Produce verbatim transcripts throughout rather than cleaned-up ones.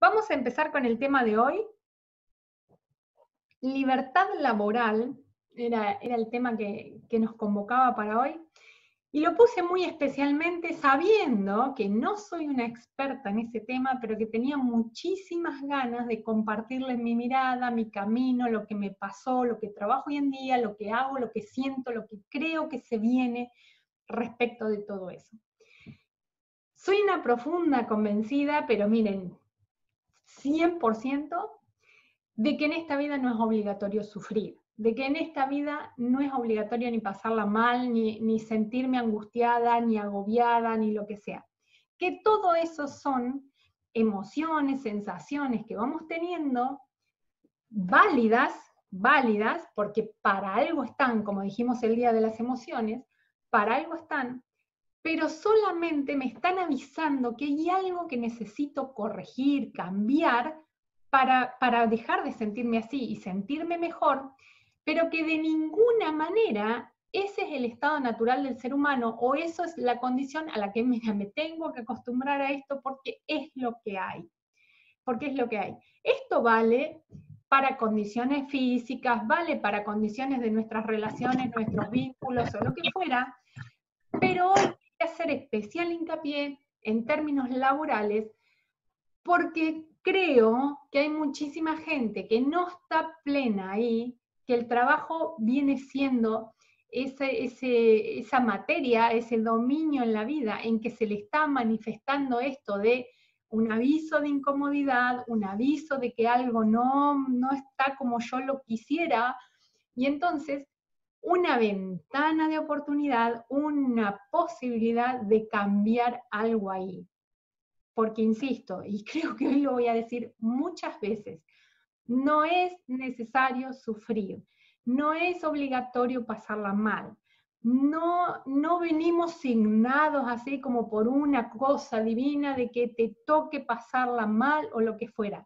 Vamos a empezar con el tema de hoy. Libertad laboral era, era el tema que, que nos convocaba para hoy. Y lo puse muy especialmente sabiendo que no soy una experta en ese tema, pero que tenía muchísimas ganas de compartirles mi mirada, mi camino, lo que me pasó, lo que trabajo hoy en día, lo que hago, lo que siento, lo que creo que se viene respecto de todo eso. Soy una profunda convencida, pero miren, cien por ciento de que en esta vida no es obligatorio sufrir, de que en esta vida no es obligatorio ni pasarla mal, ni, ni sentirme angustiada, ni agobiada, ni lo que sea. Que todo eso son emociones, sensaciones que vamos teniendo, válidas, válidas, porque para algo están, como dijimos el día de las emociones, para algo están, pero solamente me están avisando que hay algo que necesito corregir, cambiar, para, para dejar de sentirme así y sentirme mejor, pero que de ninguna manera ese es el estado natural del ser humano, o eso es la condición a la que mira, me tengo que acostumbrar a esto porque es lo que hay. Porque es lo que hay. Esto vale para condiciones físicas, vale para condiciones de nuestras relaciones, nuestros vínculos o lo que fuera, pero hoy voy a hacer especial hincapié en términos laborales porque creo que hay muchísima gente que no está plena ahí, que el trabajo viene siendo ese, ese, esa materia, ese dominio en la vida en que se le está manifestando esto de un aviso de incomodidad, un aviso de que algo no, no está como yo lo quisiera, y entonces una ventana de oportunidad, una posibilidad de cambiar algo ahí. Porque insisto, y creo que hoy lo voy a decir muchas veces, no es necesario sufrir, no es obligatorio pasarla mal, no, no venimos signados así como por una cosa divina de que te toque pasarla mal o lo que fuera.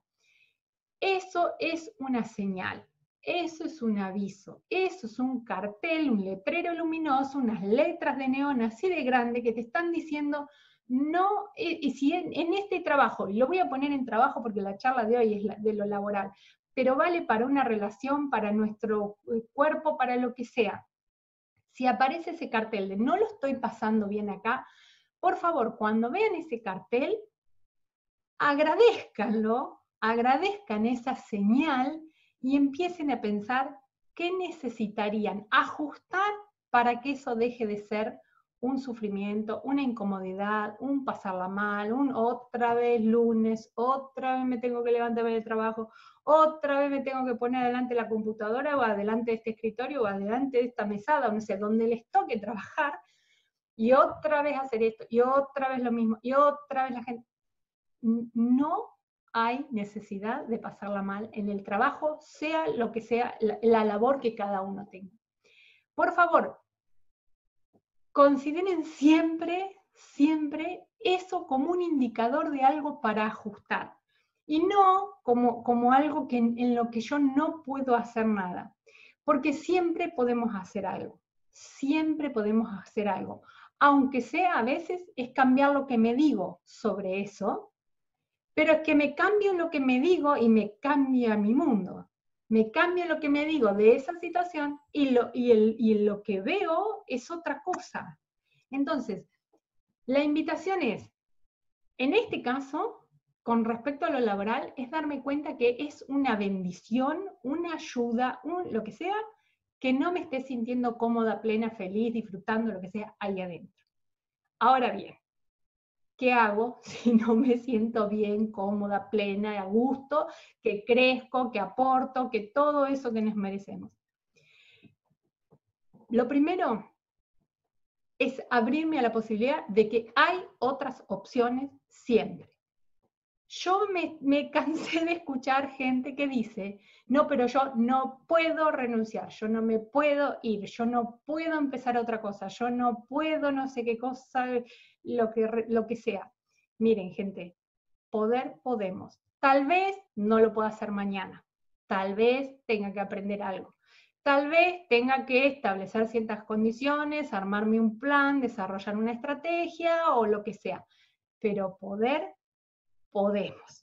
Eso es una señal, eso es un aviso, eso es un cartel, un letrero luminoso, unas letras de neón así de grande que te están diciendo no, y si en, en este trabajo, y lo voy a poner en trabajo porque la charla de hoy es la, de lo laboral, pero vale para una relación, para nuestro cuerpo, para lo que sea. Si aparece ese cartel de no lo estoy pasando bien acá, por favor, cuando vean ese cartel, agradézcanlo, agradezcan esa señal y empiecen a pensar qué necesitarían ajustar para que eso deje de ser un sufrimiento, una incomodidad, un pasarla mal, un otra vez lunes, otra vez me tengo que levantarme del trabajo, otra vez me tengo que poner adelante la computadora o adelante de este escritorio o adelante de esta mesada, o no sé, donde les toque trabajar, y otra vez hacer esto, y otra vez lo mismo, y otra vez la gente. No hay necesidad de pasarla mal en el trabajo, sea lo que sea la, la labor que cada uno tenga. Por favor, consideren siempre, siempre eso como un indicador de algo para ajustar y no como, como algo que, en lo que yo no puedo hacer nada, porque siempre podemos hacer algo, siempre podemos hacer algo, aunque sea a veces es cambiar lo que me digo sobre eso, pero es que me cambio lo que me digo y me cambia mi mundo. Me cambia lo que me digo de esa situación y lo, y el, y lo que veo es otra cosa. Entonces, la invitación es, en este caso, con respecto a lo laboral, es darme cuenta que es una bendición, una ayuda, un, lo que sea, que no me esté sintiendo cómoda, plena, feliz, disfrutando lo que sea ahí adentro. Ahora bien, ¿qué hago si no me siento bien, cómoda, plena, a gusto, que crezco, que aporto, que todo eso que nos merecemos? Lo primero es abrirme a la posibilidad de que hay otras opciones siempre. Yo me, me cansé de escuchar gente que dice, no, pero yo no puedo renunciar, yo no me puedo ir, yo no puedo empezar otra cosa, yo no puedo no sé qué cosa, lo que, lo que sea. Miren, gente, poder podemos. Tal vez no lo pueda hacer mañana, tal vez tenga que aprender algo, tal vez tenga que establecer ciertas condiciones, armarme un plan, desarrollar una estrategia o lo que sea, pero poder podemos.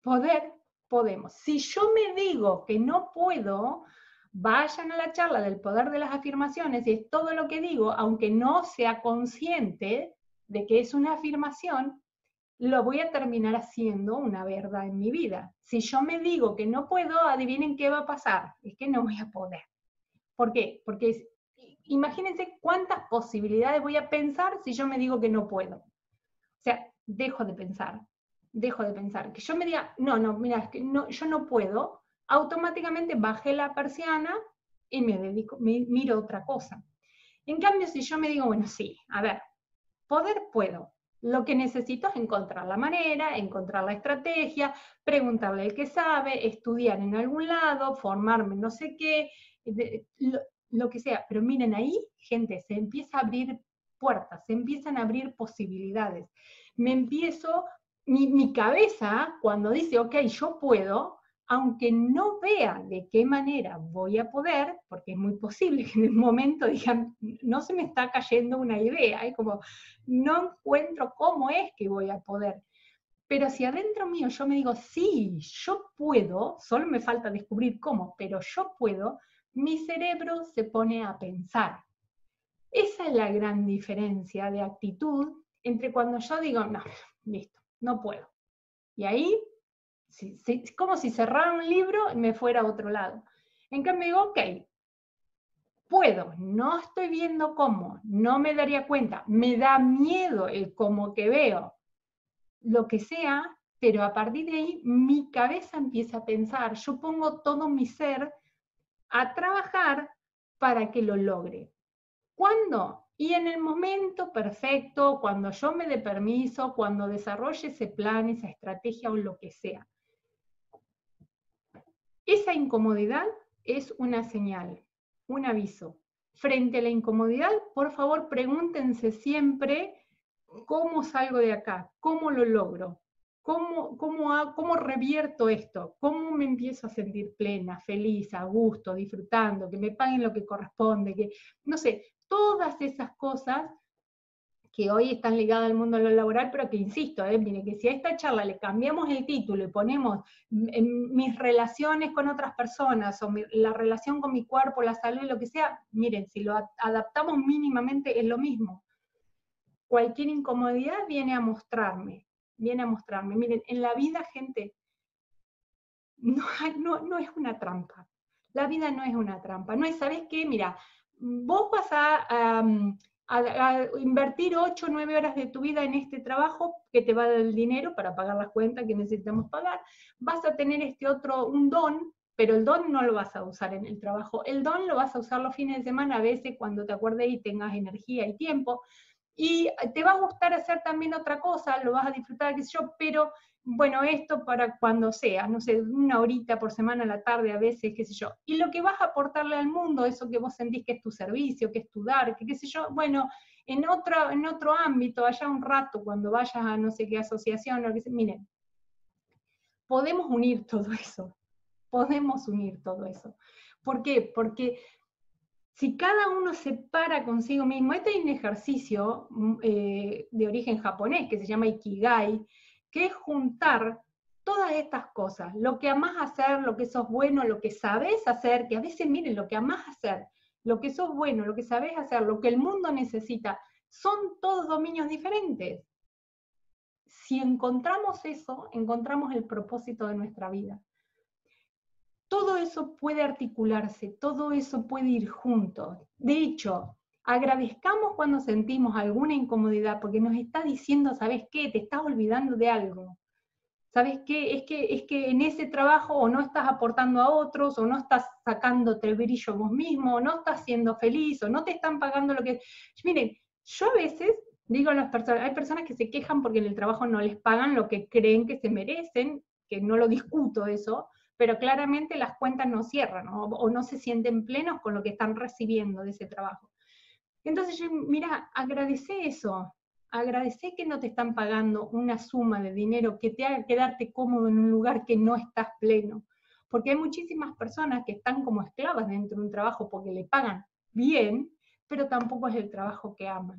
poder, podemos. Si yo me digo que no puedo, vayan a la charla del poder de las afirmaciones y es todo lo que digo, aunque no sea consciente de que es una afirmación, lo voy a terminar haciendo una verdad en mi vida. Si yo me digo que no puedo, adivinen qué va a pasar, es que no voy a poder. ¿Por qué? Porque es, imagínense cuántas posibilidades voy a pensar si yo me digo que no puedo. O sea, dejo de pensar, dejo de pensar. Que yo me diga, no, no, mira, es que no, yo no puedo, automáticamente bajé la persiana y me dedico, me, miro otra cosa. En cambio, si yo me digo, bueno, sí, a ver, poder puedo. Lo que necesito es encontrar la manera, encontrar la estrategia, preguntarle al que sabe, estudiar en algún lado, formarme en no sé qué, de, lo, lo que sea. Pero miren, ahí, gente, se empieza a abrir puertas, se empiezan a abrir posibilidades. Me empiezo, mi, mi cabeza, cuando dice, ok, yo puedo, aunque no vea de qué manera voy a poder, porque es muy posible que en el momento digan, no se me está cayendo una idea, es como, no encuentro cómo es que voy a poder. Pero si adentro mío yo me digo, sí, yo puedo, solo me falta descubrir cómo, pero yo puedo, mi cerebro se pone a pensar. Esa es la gran diferencia de actitud entre cuando yo digo, no, listo, no puedo. Y ahí, es como si cerrara un libro y me fuera a otro lado. En cambio digo, ok, puedo, no estoy viendo cómo, no me daría cuenta, me da miedo el cómo que veo, lo que sea, pero a partir de ahí mi cabeza empieza a pensar, yo pongo todo mi ser a trabajar para que lo logre. ¿Cuándo? Y en el momento perfecto, cuando yo me dé permiso, cuando desarrolle ese plan, esa estrategia o lo que sea. Esa incomodidad es una señal, un aviso. Frente a la incomodidad, por favor, pregúntense siempre cómo salgo de acá, cómo lo logro, cómo, cómo, cómo revierto esto, cómo me empiezo a sentir plena, feliz, a gusto, disfrutando, que me paguen lo que corresponde, que, no sé, todas esas cosas que hoy están ligadas al mundo laboral, pero que insisto, eh, mire, que si a esta charla le cambiamos el título y ponemos en mis relaciones con otras personas, o mi, la relación con mi cuerpo, la salud, lo que sea, miren, si lo adaptamos mínimamente es lo mismo. Cualquier incomodidad viene a mostrarme, viene a mostrarme. Miren, en la vida, gente, no, no, no es una trampa. La vida no es una trampa. No es, ¿sabes qué? Mira, vos vas a... Um, A, a invertir ocho o nueve horas de tu vida en este trabajo que te va a dar el dinero para pagar las cuentas que necesitamos pagar, vas a tener este otro, un don, pero el don no lo vas a usar en el trabajo, el don lo vas a usar los fines de semana a veces cuando te acuerdes y tengas energía y tiempo, y te va a gustar hacer también otra cosa, lo vas a disfrutar, qué sé yo, pero bueno, esto para cuando sea, no sé, una horita por semana a la tarde a veces, qué sé yo. Y lo que vas a aportarle al mundo, eso que vos sentís que es tu servicio, que es tu dar, que qué sé yo, bueno, en otro, en otro ámbito, allá un rato, cuando vayas a no sé qué asociación, o qué sé, miren, podemos unir todo eso, podemos unir todo eso. ¿Por qué? Porque si cada uno se para consigo mismo, este es un ejercicio eh, de origen japonés que se llama Ikigai, que es juntar todas estas cosas, lo que amás hacer, lo que sos bueno, lo que sabés hacer, que a veces miren, lo que amás hacer, lo que sos bueno, lo que sabés hacer, lo que el mundo necesita, son todos dominios diferentes. Si encontramos eso, encontramos el propósito de nuestra vida. Todo eso puede articularse, todo eso puede ir junto. De hecho, agradezcamos cuando sentimos alguna incomodidad, porque nos está diciendo, ¿sabes qué? Te estás olvidando de algo. ¿Sabes qué? Es que, es que en ese trabajo o no estás aportando a otros, o no estás sacándote el brillo vos mismo, o no estás siendo feliz, o no te están pagando lo que... Miren, yo a veces digo a las personas, hay personas que se quejan porque en el trabajo no les pagan lo que creen que se merecen, que no lo discuto eso, pero claramente las cuentas no cierran, ¿no? O no se sienten plenos con lo que están recibiendo de ese trabajo. Entonces, yo, mira, agradece eso, agradece que no te están pagando una suma de dinero que te haga quedarte cómodo en un lugar que no estás pleno, porque hay muchísimas personas que están como esclavas dentro de un trabajo porque le pagan bien, pero tampoco es el trabajo que aman.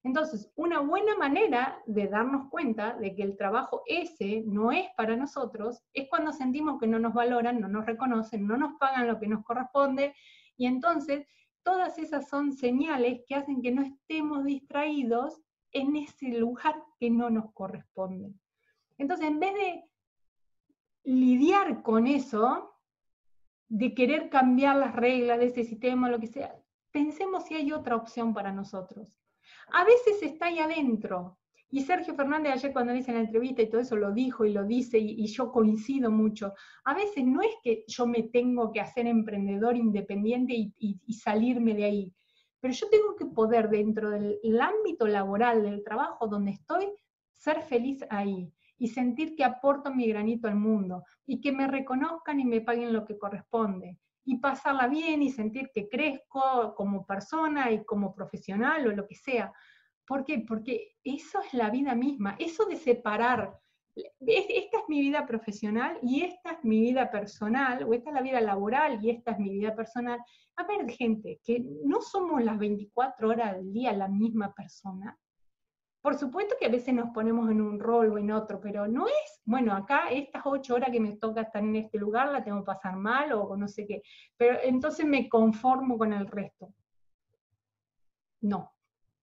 Entonces, una buena manera de darnos cuenta de que el trabajo ese no es para nosotros es cuando sentimos que no nos valoran, no nos reconocen, no nos pagan lo que nos corresponde, y entonces todas esas son señales que hacen que no estemos distraídos en ese lugar que no nos corresponde. Entonces, en vez de lidiar con eso, de querer cambiar las reglas de ese sistema, lo que sea, pensemos si hay otra opción para nosotros. A veces está ahí adentro, y Sergio Fernández ayer cuando dice en la entrevista y todo eso lo dijo y lo dice, y, y yo coincido mucho, a veces no es que yo me tengo que hacer emprendedor independiente y, y, y salirme de ahí, pero yo tengo que poder dentro del ámbito laboral, del trabajo donde estoy, ser feliz ahí y sentir que aporto mi granito al mundo, y que me reconozcan y me paguen lo que corresponde, y pasarla bien y sentir que crezco como persona y como profesional o lo que sea. ¿Por qué? Porque eso es la vida misma, eso de separar, esta es mi vida profesional y esta es mi vida personal, o esta es la vida laboral y esta es mi vida personal. A ver, gente, que no somos las veinticuatro horas del día la misma persona. Por supuesto que a veces nos ponemos en un rol o en otro, pero no es, bueno, acá estas ocho horas que me toca estar en este lugar la tengo que pasar mal o no sé qué, pero entonces me conformo con el resto. No,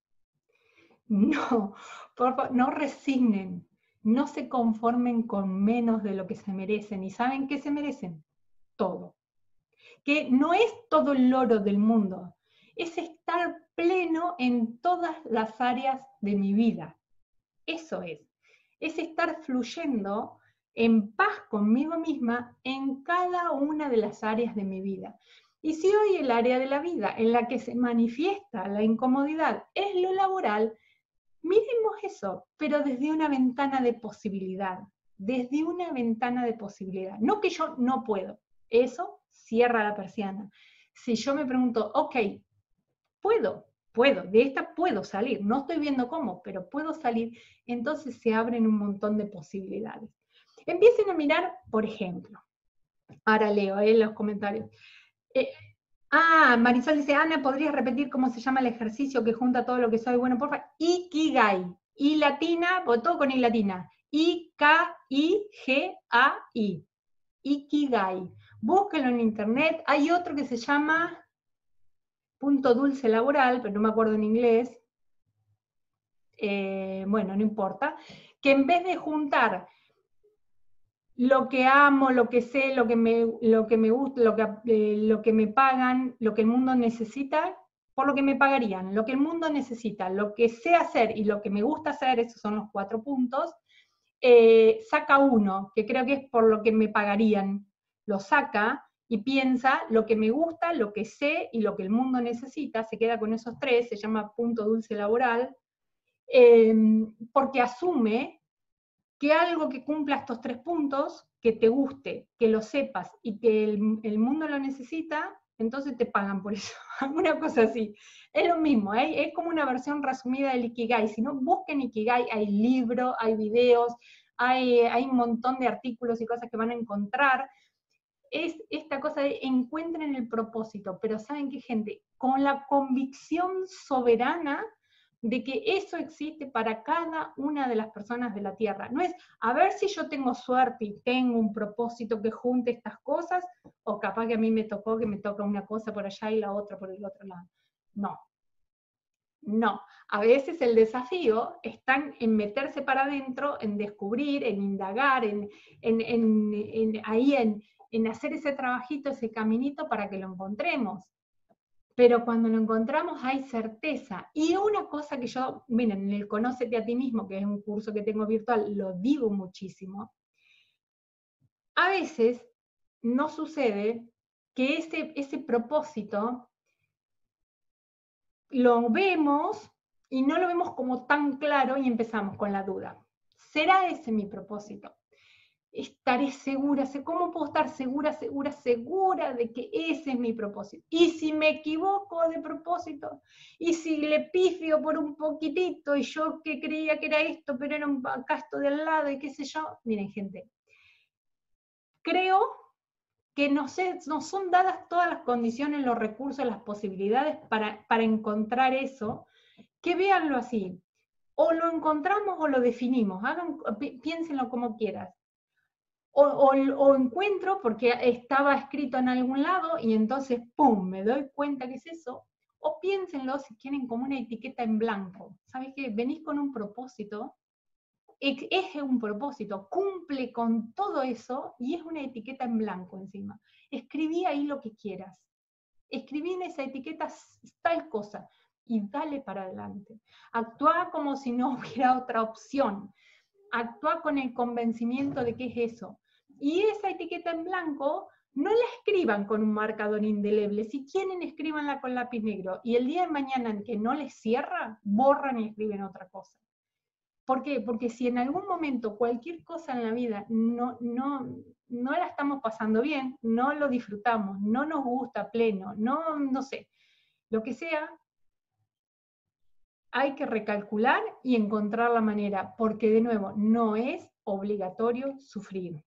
no, por favor, no resignen, no se conformen con menos de lo que se merecen. ¿Y saben qué se merecen? Todo. Que no es todo el loro del mundo, es estar pleno en todas las áreas de mi vida. Eso es, es estar fluyendo en paz conmigo misma en cada una de las áreas de mi vida. Y si hoy el área de la vida en la que se manifiesta la incomodidad es lo laboral, miremos eso, pero desde una ventana de posibilidad, desde una ventana de posibilidad. No que yo no puedo, eso cierra la persiana. Si yo me pregunto, ok, puedo, puedo, de esta puedo salir, no estoy viendo cómo, pero puedo salir, entonces se abren un montón de posibilidades. Empiecen a mirar, por ejemplo, ahora leo en eh, los comentarios. Eh, ah, Marisol dice, Ana, ¿podrías repetir cómo se llama el ejercicio que junta todo lo que soy? Bueno, porfa, Ikigai, I latina, todo con I latina, I K I G A I, Ikigai. Búsquenlo en internet, hay otro que se llama punto dulce laboral, pero no me acuerdo en inglés, eh, bueno, no importa, que en vez de juntar lo que amo, lo que sé, lo que me, lo que me gusta, lo que, eh, lo que me pagan, lo que el mundo necesita, por lo que me pagarían, lo que el mundo necesita, lo que sé hacer y lo que me gusta hacer, esos son los cuatro puntos, eh, saca uno, que creo que es por lo que me pagarían, lo saca y piensa lo que me gusta, lo que sé y lo que el mundo necesita, se queda con esos tres, se llama punto dulce laboral, eh, porque asume que algo que cumpla estos tres puntos, que te guste, que lo sepas y que el, el mundo lo necesita, entonces te pagan por eso, alguna cosa así. Es lo mismo, ¿eh? Es como una versión resumida del Ikigai. Si no, busquen Ikigai, hay libros, hay videos, hay, hay un montón de artículos y cosas que van a encontrar. Es esta cosa de encuentren el propósito, pero ¿saben qué, gente? Con la convicción soberana de que eso existe para cada una de las personas de la Tierra. No es a ver si yo tengo suerte y tengo un propósito que junte estas cosas, o capaz que a mí me tocó que me toca una cosa por allá y la otra por el otro lado. No, no. A veces el desafío está en meterse para adentro, en descubrir, en indagar, en, en, en, en ahí en, en hacer ese trabajito, ese caminito para que lo encontremos. Pero cuando lo encontramos hay certeza. Y una cosa que yo, miren, en el Conócete a ti mismo, que es un curso que tengo virtual, lo digo muchísimo. A veces no sucede que ese, ese propósito lo vemos y no lo vemos como tan claro y empezamos con la duda. ¿Será ese mi propósito? Estaré segura, ¿cómo puedo estar segura, segura, segura de que ese es mi propósito? Y si me equivoco de propósito, y si le pifio por un poquitito, y yo que creía que era esto, pero era un casto de al lado, y qué sé yo, miren gente, creo que no, sé, no son dadas todas las condiciones, los recursos, las posibilidades para, para encontrar eso, que véanlo así. O lo encontramos o lo definimos, hagan, piénsenlo como quieras. O, o, o encuentro porque estaba escrito en algún lado y entonces, ¡pum!, me doy cuenta que es eso. O piénsenlo si quieren como una etiqueta en blanco. ¿Sabes qué? Venís con un propósito, es un propósito, cumple con todo eso y es una etiqueta en blanco encima. Escribí ahí lo que quieras. Escribí en esa etiqueta tal cosa y dale para adelante. Actúa como si no hubiera otra opción. Actúa con el convencimiento de que es eso. Y esa etiqueta en blanco, no la escriban con un marcador indeleble. Si quieren, escríbanla con lápiz negro. Y el día de mañana en que no les cierra, borran y escriben otra cosa. ¿Por qué? Porque si en algún momento cualquier cosa en la vida no, no, no la estamos pasando bien, no lo disfrutamos, no nos gusta pleno, no, no sé, lo que sea, hay que recalcular y encontrar la manera, porque de nuevo, no es obligatorio sufrir.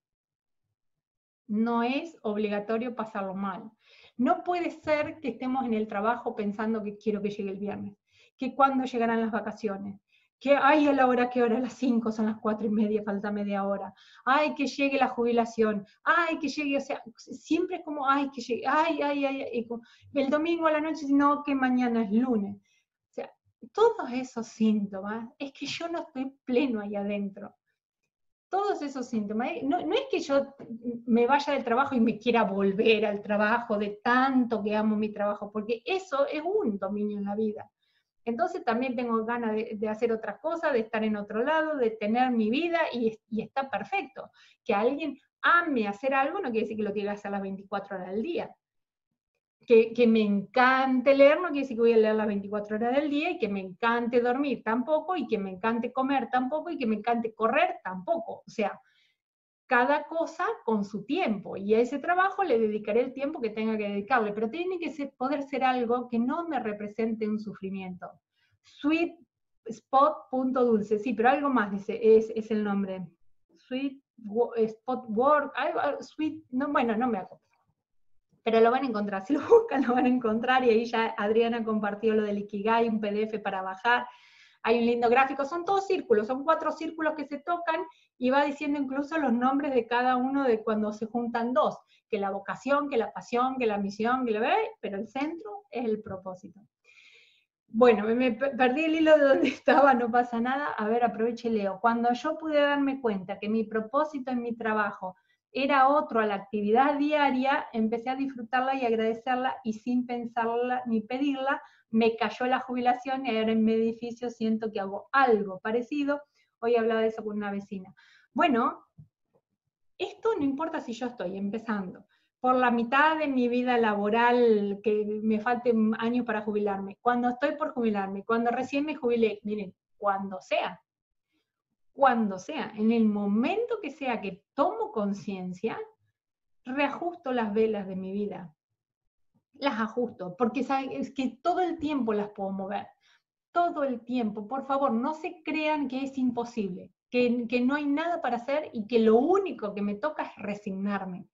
No es obligatorio pasarlo mal. No puede ser que estemos en el trabajo pensando que quiero que llegue el viernes, que cuándo llegarán las vacaciones, que ay, a la hora que hora, a las cinco, son las cuatro y media, falta media hora, ay, que llegue la jubilación, ay, que llegue, o sea, siempre es como, ay, que llegue, ay, ay, ay, ay, el domingo a la noche, no, que mañana es lunes. O sea, todos esos síntomas, es que yo no estoy pleno ahí adentro. Todos esos síntomas, no, no es que yo me vaya del trabajo y me quiera volver al trabajo de tanto que amo mi trabajo, porque eso es un dominio en la vida. Entonces también tengo ganas de, de hacer otras cosas, de estar en otro lado, de tener mi vida y, y está perfecto. Que alguien ame hacer algo no quiere decir que lo tenga que hacer las veinticuatro horas del día. Que, que me encante leer no quiere decir que voy a leer las veinticuatro horas del día, y que me encante dormir tampoco, y que me encante comer tampoco, y que me encante correr tampoco. O sea, cada cosa con su tiempo, y a ese trabajo le dedicaré el tiempo que tenga que dedicarle, pero tiene que ser, poder ser algo que no me represente un sufrimiento. Sweet Spot punto dulce, sí, pero algo más dice, es, es el nombre. Sweet Spot Work, algo, sweet, no, bueno, no me acuerdo. Pero lo van a encontrar, si lo buscan lo van a encontrar, y ahí ya Adriana compartió lo del Ikigai, un P D F para bajar. Hay un lindo gráfico, son todos círculos, son cuatro círculos que se tocan, y va diciendo incluso los nombres de cada uno de cuando se juntan dos, que la vocación, que la pasión, que la misión, que la, pero el centro es el propósito. Bueno, me, me perdí el hilo de donde estaba, no pasa nada. A ver, aproveche y leo. Cuando yo pude darme cuenta que mi propósito en mi trabajo era otro a la actividad diaria, empecé a disfrutarla y agradecerla, y sin pensarla ni pedirla, me cayó la jubilación, y ahora en mi edificio siento que hago algo parecido. Hoy hablaba de eso con una vecina. Bueno, esto no importa si yo estoy empezando por la mitad de mi vida laboral, que me falten años para jubilarme, cuando estoy por jubilarme, cuando recién me jubilé, miren, cuando sea, cuando sea, en el momento que sea que tomo conciencia, reajusto las velas de mi vida, las ajusto, porque es que todo el tiempo las puedo mover, todo el tiempo. Por favor, no se crean que es imposible, que, que no hay nada para hacer y que lo único que me toca es resignarme.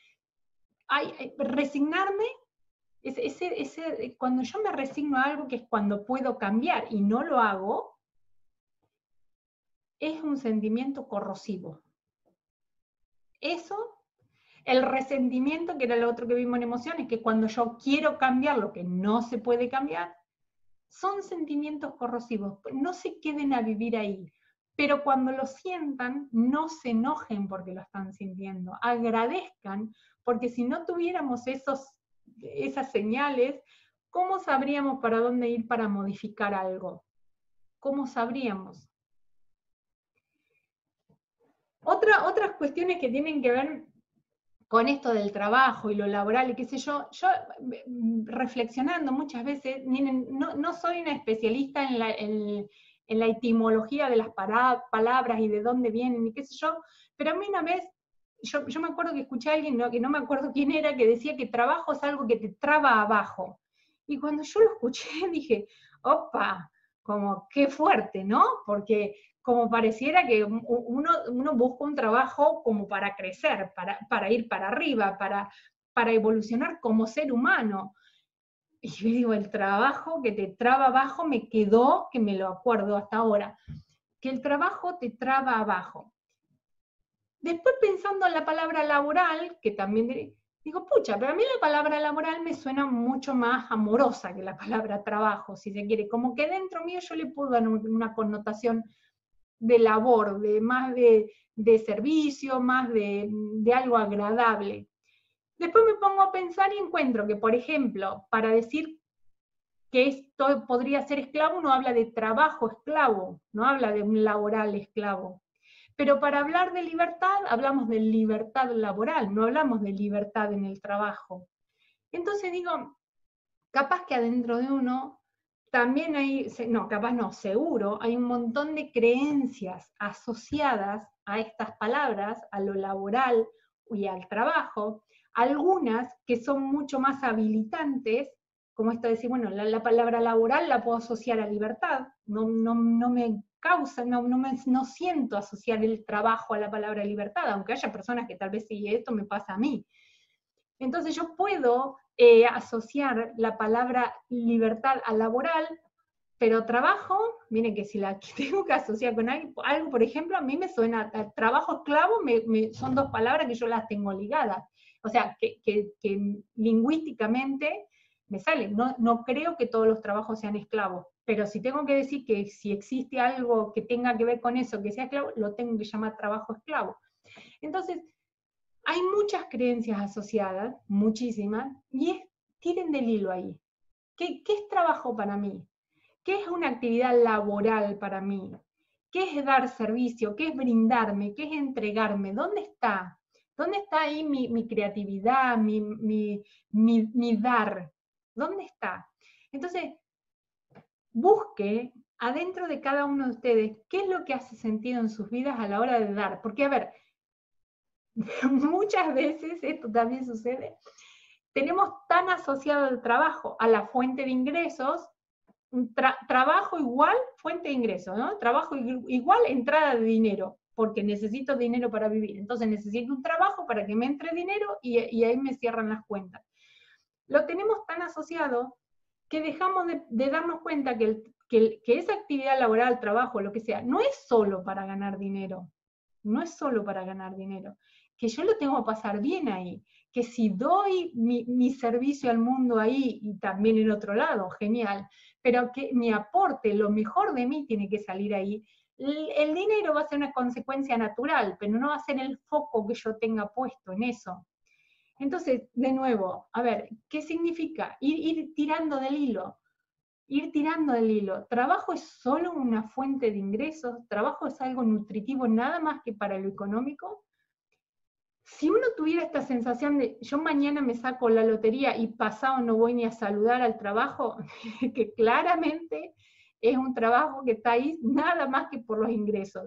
Ay, resignarme, es, ese, ese, cuando yo me resigno a algo, que es cuando puedo cambiar y no lo hago, es un sentimiento corrosivo. Eso, el resentimiento, que era lo otro que vimos en emociones, que cuando yo quiero cambiar lo que no se puede cambiar, son sentimientos corrosivos. No se queden a vivir ahí, pero cuando lo sientan, no se enojen porque lo están sintiendo, agradezcan, porque si no tuviéramos esos, esas señales, ¿cómo sabríamos para dónde ir para modificar algo? ¿Cómo sabríamos? Otra, otras cuestiones que tienen que ver con esto del trabajo y lo laboral y qué sé yo, yo reflexionando muchas veces, miren, no, no soy una especialista en la, en, en la etimología de las para, palabras y de dónde vienen y qué sé yo, pero a mí una vez, yo, yo me acuerdo que escuché a alguien, ¿no?, que no me acuerdo quién era, que decía que trabajo es algo que te traba abajo. Y cuando yo lo escuché dije, opa, como qué fuerte, ¿no? Porque como pareciera que uno, uno busca un trabajo como para crecer, para, para ir para arriba, para, para evolucionar como ser humano. y yo digo, el trabajo que te traba abajo me quedó, que me lo acuerdo hasta ahora, que el trabajo te traba abajo. Después pensando en la palabra laboral, que también digo, pucha, pero a mí la palabra laboral me suena mucho más amorosa que la palabra trabajo, si se quiere, como que dentro mío yo le puedo dar una connotación de labor, de más de, de servicio, más de, de algo agradable. Después me pongo a pensar y encuentro que, por ejemplo, para decir que esto podría ser esclavo, uno habla de trabajo esclavo, no habla de un laboral esclavo. Pero para hablar de libertad, hablamos de libertad laboral, no hablamos de libertad en el trabajo. Entonces digo, capaz que adentro de uno también hay, no, capaz no, seguro, hay un montón de creencias asociadas a estas palabras, a lo laboral y al trabajo, algunas que son mucho más habilitantes, como esto de decir, bueno, la, la palabra laboral la puedo asociar a libertad, no, no, no me causa, no, no, me, no siento asociar el trabajo a la palabra libertad, aunque haya personas que tal vez sí, esto me pasa a mí. Entonces yo puedo eh, asociar la palabra libertad a laboral, pero trabajo, miren que si la tengo que asociar con algo, algo por ejemplo, a mí me suena, trabajo esclavo me, me, son dos palabras que yo las tengo ligadas. O sea, que, que, que lingüísticamente me salen. No, no creo que todos los trabajos sean esclavos, pero si tengo que decir que si existe algo que tenga que ver con eso, que sea esclavo, lo tengo que llamar trabajo esclavo. Entonces, hay muchas creencias asociadas, muchísimas, y es, tiren del hilo ahí. ¿Qué, ¿Qué es trabajo para mí? ¿Qué es una actividad laboral para mí? ¿Qué es dar servicio? ¿Qué es brindarme? ¿Qué es entregarme? ¿Dónde está? ¿Dónde está ahí mi, mi creatividad, mi, mi, mi, mi dar? ¿Dónde está? Entonces, busque adentro de cada uno de ustedes qué es lo que hace sentido en sus vidas a la hora de dar. Porque, a ver, muchas veces esto también sucede, tenemos tan asociado el trabajo a la fuente de ingresos, tra trabajo igual fuente de ingresos, ¿no? Trabajo igual entrada de dinero, porque necesito dinero para vivir, entonces necesito un trabajo para que me entre dinero y, y ahí me cierran las cuentas. Lo tenemos tan asociado que dejamos de, de darnos cuenta que, el, que, el, que esa actividad laboral, trabajo, lo que sea, no es solo para ganar dinero, no es solo para ganar dinero, que yo lo tengo que pasar bien ahí, que si doy mi, mi servicio al mundo ahí y también en otro lado, genial, pero que mi aporte, lo mejor de mí tiene que salir ahí. El, el dinero va a ser una consecuencia natural, pero no va a ser el foco que yo tenga puesto en eso. Entonces, de nuevo, a ver, ¿qué significa? Ir, ir tirando del hilo. Ir tirando del hilo. ¿Trabajo es solo una fuente de ingresos? ¿Trabajo es algo nutritivo nada más que para lo económico? Si uno tuviera esta sensación de yo mañana me saco la lotería y pasado no voy ni a saludar al trabajo, que claramente es un trabajo que está ahí nada más que por los ingresos.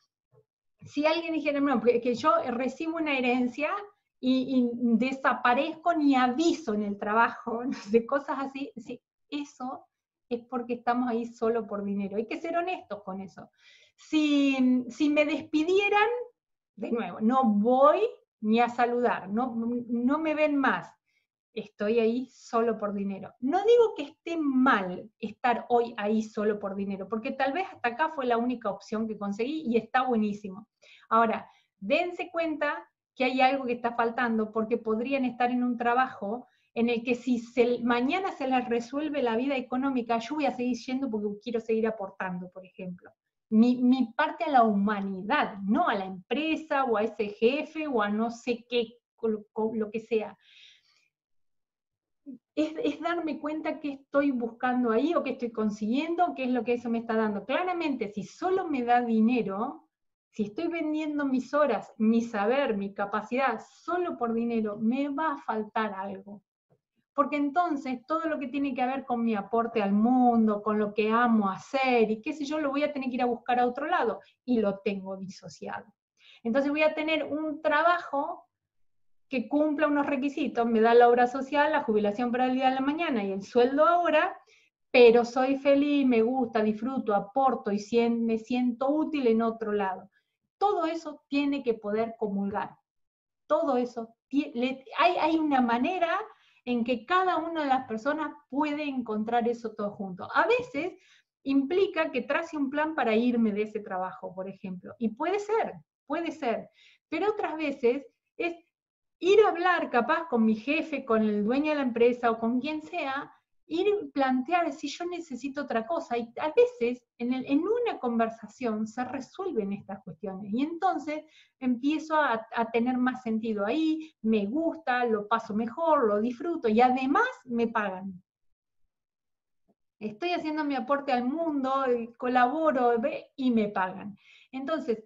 Si alguien dijera, no, que yo recibo una herencia y, y desaparezco ni aviso en el trabajo, no sé, cosas así, sí, eso es porque estamos ahí solo por dinero. Hay que ser honestos con eso. Si, si me despidieran, de nuevo, no voy ni a saludar, no, no me ven más. Estoy ahí solo por dinero. No digo que esté mal estar hoy ahí solo por dinero, porque tal vez hasta acá fue la única opción que conseguí y está buenísimo. Ahora, dense cuenta que hay algo que está faltando, porque podrían estar en un trabajo en el que si se, mañana se les resuelve la vida económica, yo voy a seguir yendo porque quiero seguir aportando, por ejemplo. Mi, mi parte a la humanidad, no a la empresa o a ese jefe o a no sé qué, lo que sea. Es, es darme cuenta qué estoy buscando ahí o qué estoy consiguiendo, qué es lo que eso me está dando. Claramente, si solo me da dinero, si estoy vendiendo mis horas, mi saber, mi capacidad solo por dinero, me va a faltar algo. Porque entonces todo lo que tiene que ver con mi aporte al mundo, con lo que amo hacer y qué sé yo, lo voy a tener que ir a buscar a otro lado y lo tengo disociado. Entonces voy a tener un trabajo que cumpla unos requisitos, me da la obra social, la jubilación para el día de la mañana y el sueldo ahora, pero soy feliz, me gusta, disfruto, aporto y me siento útil en otro lado. Todo eso tiene que poder comulgar. Todo eso, hay, hay una manera en que cada una de las personas puede encontrar eso todo junto. A veces implica que trace un plan para irme de ese trabajo, por ejemplo, y puede ser, puede ser, pero otras veces es ir a hablar capaz con mi jefe, con el dueño de la empresa o con quien sea, ir a plantear si yo necesito otra cosa. Y a veces en, el, en una conversación se resuelven estas cuestiones. Y entonces empiezo a, a tener más sentido ahí, me gusta, lo paso mejor, lo disfruto y además me pagan. Estoy haciendo mi aporte al mundo, colaboro y me pagan. Entonces,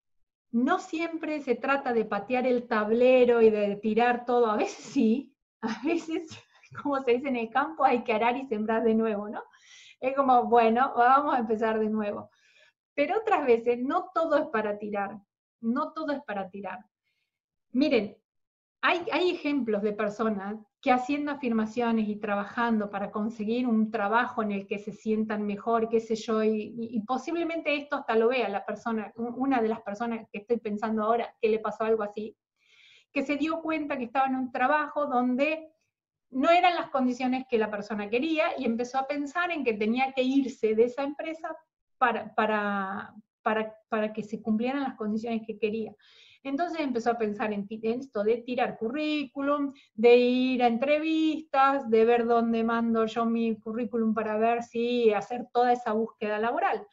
no siempre se trata de patear el tablero y de tirar todo, a veces sí, a veces, como se dice en el campo, hay que arar y sembrar de nuevo, ¿no? Es como, bueno, vamos a empezar de nuevo. Pero otras veces no todo es para tirar, no todo es para tirar. Miren, hay, hay ejemplos de personas que haciendo afirmaciones y trabajando para conseguir un trabajo en el que se sientan mejor, qué sé yo, y, y posiblemente esto hasta lo vea la persona, una de las personas que estoy pensando ahora que le pasó algo así, que se dio cuenta que estaba en un trabajo donde no eran las condiciones que la persona quería y empezó a pensar en que tenía que irse de esa empresa para, para, para, para que se cumplieran las condiciones que quería. Entonces empezó a pensar en, en esto de tirar currículum, de ir a entrevistas, de ver dónde mando yo mi currículum para ver si hacer toda esa búsqueda laboral.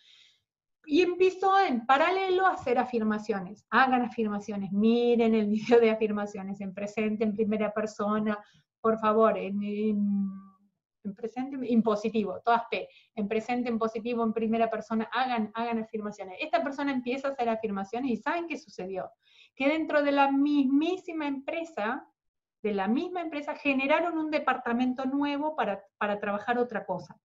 Y empezó en paralelo a hacer afirmaciones. Hagan afirmaciones, miren el video de afirmaciones, en presente, en primera persona, por favor, en, en, en presente, en positivo, todas P, en presente, en positivo, en primera persona, hagan, hagan afirmaciones. Esta persona empieza a hacer afirmaciones y ¿saben qué sucedió? Que dentro de la mismísima empresa, de la misma empresa, generaron un departamento nuevo para, para trabajar otra cosa.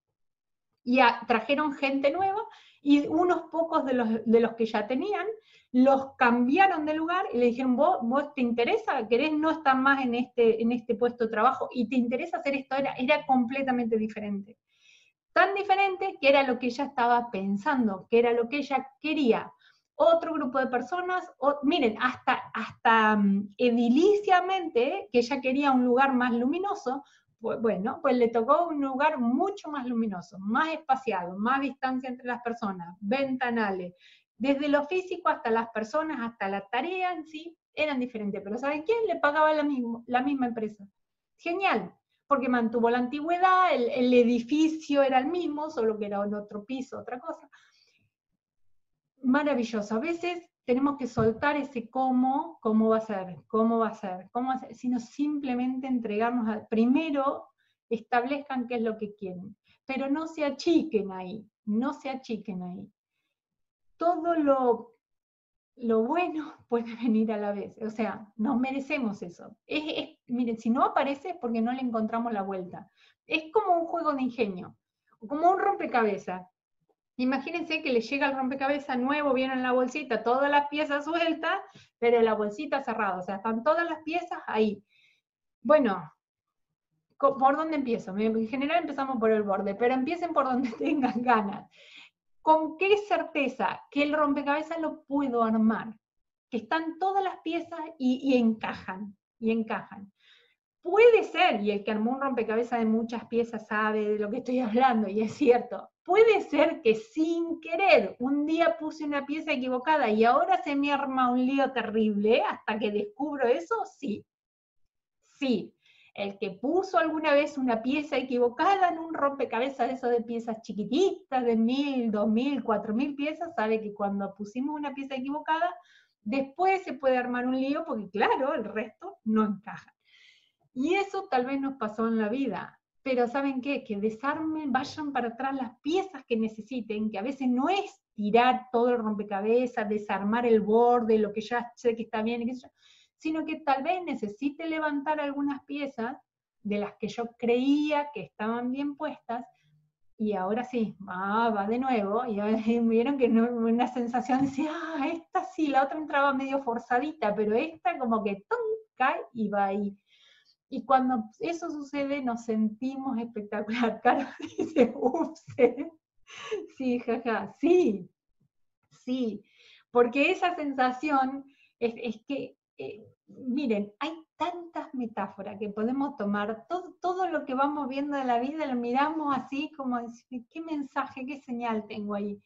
Y a, trajeron gente nueva y unos pocos de los, de los que ya tenían los cambiaron de lugar y le dijeron, ¿Vos, vos te interesa? ¿Querés no estar más en este, en este puesto de trabajo? ¿Y te interesa hacer esto? Era, era completamente diferente. Tan diferente que era lo que ella estaba pensando, que era lo que ella quería. Otro grupo de personas, o, miren, hasta, hasta um, ediliciamente, que ella quería un lugar más luminoso, pues, bueno, pues le tocó un lugar mucho más luminoso, más espaciado, más distancia entre las personas, ventanales, desde lo físico hasta las personas, hasta la tarea en sí, eran diferentes. Pero ¿saben quién? Le pagaba la, mismo, la misma empresa. Genial, porque mantuvo la antigüedad, el, el edificio era el mismo, solo que era en otro piso, otra cosa. Maravilloso. A veces tenemos que soltar ese cómo, cómo va a ser, cómo va a ser, cómo va a ser, sino simplemente entregarnos a, primero establezcan qué es lo que quieren, pero no se achiquen ahí, no se achiquen ahí. Todo lo, lo bueno puede venir a la vez, o sea, nos merecemos eso. Es, es, miren, si no aparece es porque no le encontramos la vuelta. Es como un juego de ingenio, como un rompecabezas. Imagínense que le llega el rompecabezas nuevo, viene en la bolsita, todas las piezas sueltas, pero la bolsita cerrada, o sea, están todas las piezas ahí. Bueno, ¿por dónde empiezo? En general empezamos por el borde, pero empiecen por donde tengan ganas. ¿Con qué certeza que el rompecabezas lo puedo armar? Que están todas las piezas y, y encajan, y encajan. Puede ser, y el que armó un rompecabezas de muchas piezas sabe de lo que estoy hablando, y es cierto, puede ser que sin querer un día puse una pieza equivocada y ahora se me arma un lío terrible hasta que descubro eso, sí. Sí, el que puso alguna vez una pieza equivocada en un rompecabezas de esos de piezas chiquititas, de mil, dos mil, cuatro mil piezas, sabe que cuando pusimos una pieza equivocada, después se puede armar un lío porque claro, el resto no encaja. Y eso tal vez nos pasó en la vida, pero ¿saben qué? Que desarmen, vayan para atrás las piezas que necesiten, que a veces no es tirar todo el rompecabezas, desarmar el borde, lo que ya sé que está bien, sino que tal vez necesite levantar algunas piezas de las que yo creía que estaban bien puestas, y ahora sí, va, va de nuevo, y vieron que no, una sensación de, ah, esta sí, la otra entraba medio forzadita, pero esta como que ¡tum! Cae y va ahí. Y cuando eso sucede, nos sentimos espectacular. Caro dice, ups, sí, jaja, sí, sí, porque esa sensación es, es que, eh, miren, hay tantas metáforas que podemos tomar, todo, todo lo que vamos viendo de la vida lo miramos así como decir, ¿qué mensaje, qué señal tengo ahí?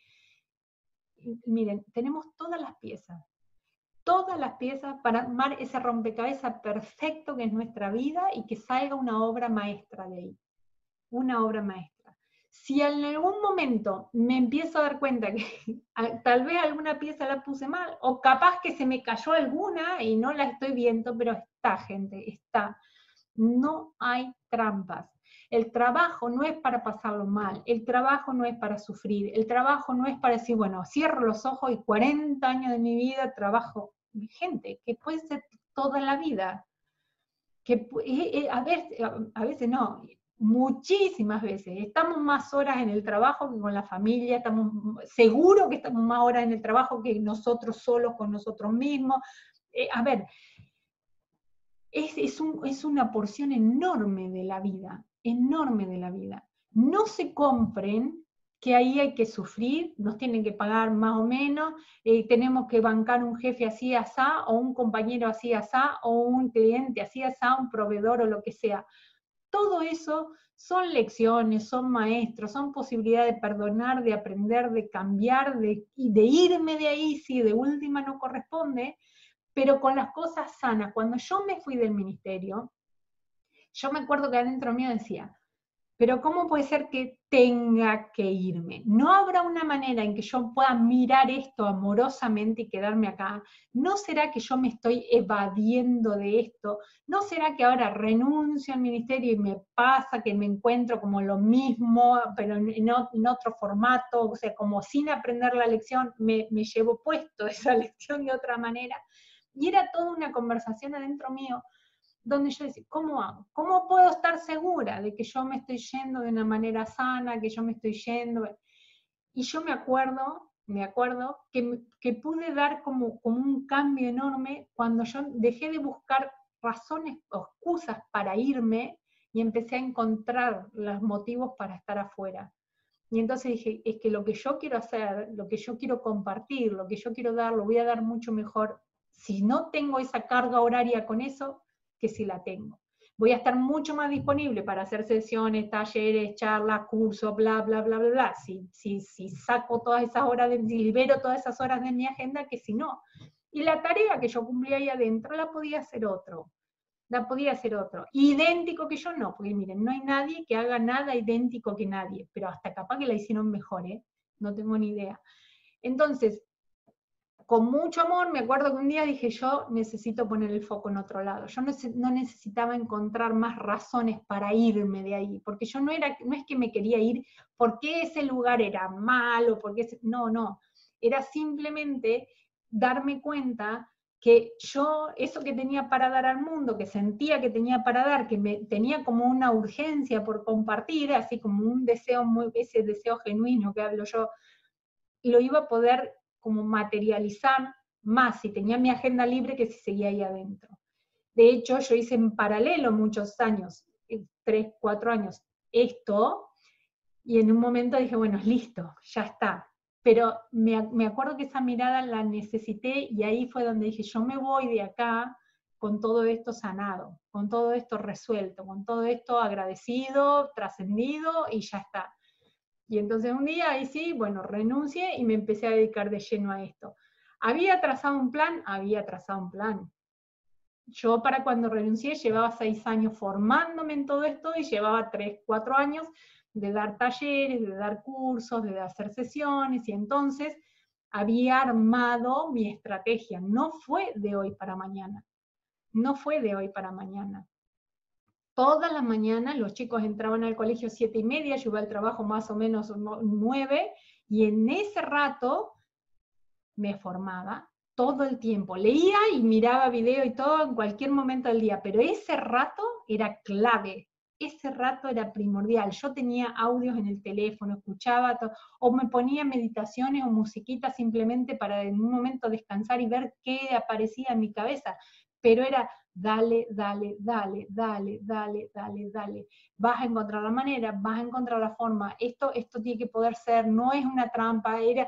Y miren, tenemos todas las piezas, todas las piezas para armar ese rompecabezas perfecto que es nuestra vida y que salga una obra maestra de ahí, una obra maestra. Si en algún momento me empiezo a dar cuenta que tal vez alguna pieza la puse mal, o capaz que se me cayó alguna y no la estoy viendo, pero está, gente, está. No hay trampas. El trabajo no es para pasarlo mal, el trabajo no es para sufrir, el trabajo no es para decir, bueno, cierro los ojos y cuarenta años de mi vida trabajo. Gente, que puede ser toda la vida. Que, eh, eh, a, veces, a veces no, muchísimas veces. Estamos más horas en el trabajo que con la familia, estamos seguro que estamos más horas en el trabajo que nosotros solos con nosotros mismos. Eh, a ver, Es, es, un, es una porción enorme de la vida, enorme de la vida. No se compren que ahí hay que sufrir, nos tienen que pagar más o menos, eh, tenemos que bancar un jefe así asá, o un compañero así asá, o un cliente así asá, un proveedor o lo que sea. Todo eso son lecciones, son maestros, son posibilidades de perdonar, de aprender, de cambiar, de, de irme de ahí si de última no corresponde, pero con las cosas sanas. Cuando yo me fui del ministerio, yo me acuerdo que adentro mío decía, pero ¿cómo puede ser que tenga que irme? ¿No habrá una manera en que yo pueda mirar esto amorosamente y quedarme acá? ¿No será que yo me estoy evadiendo de esto? ¿No será que ahora renuncio al ministerio y me pasa que me encuentro como lo mismo, pero en, en otro formato, o sea, como sin aprender la lección, me, me llevo puesto esa lección de otra manera? Y era toda una conversación adentro mío, donde yo decía, ¿cómo hago? ¿Cómo puedo estar segura de que yo me estoy yendo de una manera sana, que yo me estoy yendo? Y yo me acuerdo, me acuerdo que, que pude dar como, como un cambio enorme cuando yo dejé de buscar razones o excusas para irme y empecé a encontrar los motivos para estar afuera. Y entonces dije, es que lo que yo quiero hacer, lo que yo quiero compartir, lo que yo quiero dar, lo voy a dar mucho mejor si no tengo esa carga horaria con eso, que si la tengo. Voy a estar mucho más disponible para hacer sesiones, talleres, charlas, cursos, bla, bla, bla, bla, bla. Si, si, si saco todas esas horas, de, libero todas esas horas de mi agenda, que si no. Y la tarea que yo cumplía ahí adentro la podía hacer otro. La podía hacer otro. Idéntico que yo no, porque miren, no hay nadie que haga nada idéntico que nadie, pero hasta capaz que la hicieron mejor, ¿eh? No tengo ni idea. Entonces, con mucho amor, me acuerdo que un día dije, yo necesito poner el foco en otro lado. Yo no, no necesitaba encontrar más razones para irme de ahí, porque yo no era, no es que me quería ir porque ese lugar era malo, porque ese, no, no. Era simplemente darme cuenta que yo, eso que tenía para dar al mundo, que sentía que tenía para dar, que me tenía como una urgencia por compartir, así como un deseo, muy, ese deseo genuino que hablo yo, lo iba a poder como materializar más si tenía mi agenda libre que si seguía ahí adentro. De hecho, yo hice en paralelo muchos años, tres, cuatro años, esto, y en un momento dije, bueno, listo, ya está. Pero me, me acuerdo que esa mirada la necesité y ahí fue donde dije, yo me voy de acá con todo esto sanado, con todo esto resuelto, con todo esto agradecido, trascendido y ya está. Y entonces un día ahí sí, bueno, renuncié y me empecé a dedicar de lleno a esto. ¿Había trazado un plan? Había trazado un plan. Yo para cuando renuncié llevaba seis años formándome en todo esto y llevaba tres, cuatro años de dar talleres, de dar cursos, de hacer sesiones, y entonces había armado mi estrategia. No fue de hoy para mañana. No fue de hoy para mañana. Todas las mañanas los chicos entraban al colegio siete y media, yo iba al trabajo más o menos nueve, y en ese rato me formaba todo el tiempo. Leía y miraba video y todo en cualquier momento del día, pero ese rato era clave, ese rato era primordial. Yo tenía audios en el teléfono, escuchaba todo, o me ponía meditaciones o musiquitas simplemente para en un momento descansar y ver qué aparecía en mi cabeza, pero era dale, dale, dale, dale, dale, dale, dale. Vas a encontrar la manera, vas a encontrar la forma, esto, esto tiene que poder ser, no es una trampa, era...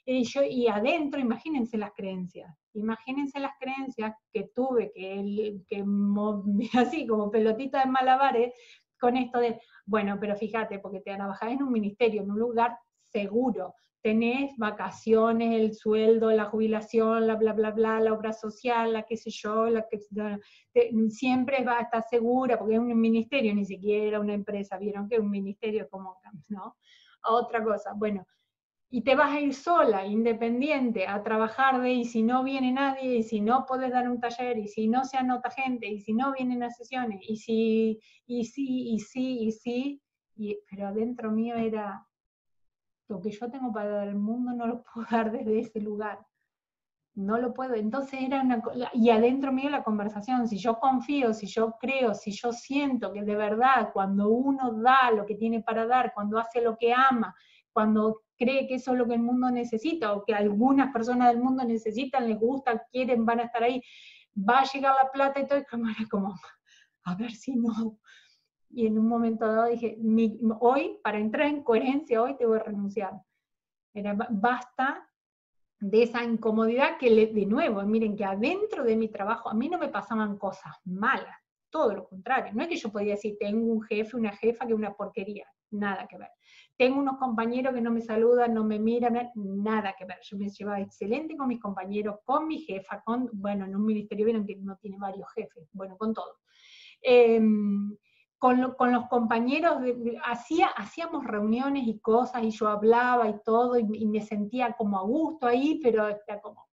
Y, yo, y adentro, imagínense las creencias, imagínense las creencias que tuve, que, el, que así como pelotita de malabares, con esto de, bueno, pero fíjate, porque te trabajás en un ministerio, en un lugar seguro, tenés vacaciones, el sueldo, la jubilación, la bla, bla, bla, la obra social, la qué sé yo, la que te, siempre va a estar segura, porque es un ministerio, ni siquiera una empresa, vieron que es un ministerio como, ¿no? Otra cosa, bueno, y te vas a ir sola, independiente, a trabajar de, y si no viene nadie, y si no podés dar un taller, y si no se anota gente, y si no vienen las sesiones, y si, y sí, y sí, y sí, y, pero adentro mío era, lo que yo tengo para dar al mundo no lo puedo dar desde ese lugar. No lo puedo. Entonces era una, y adentro mío la conversación, si yo confío, si yo creo, si yo siento que de verdad cuando uno da lo que tiene para dar, cuando hace lo que ama, cuando cree que eso es lo que el mundo necesita, o que algunas personas del mundo necesitan, les gusta, quieren, van a estar ahí, va a llegar la plata y todo, y como, como a ver si no. Y en un momento dado dije, mi, hoy, para entrar en coherencia, hoy te voy a renunciar. Era, basta de esa incomodidad que, le, de nuevo, miren que adentro de mi trabajo a mí no me pasaban cosas malas, todo lo contrario. No es que yo podía decir, tengo un jefe, una jefa que es una porquería, nada que ver. Tengo unos compañeros que no me saludan, no me miran, nada que ver. Yo me llevaba excelente con mis compañeros, con mi jefa, con, bueno, en un ministerio vieron que no tiene varios jefes, bueno, con todo. Eh, Con, lo, con, los compañeros, de, de, hacía, hacíamos reuniones y cosas, y yo hablaba y todo, y, y me sentía como a gusto ahí, pero era como,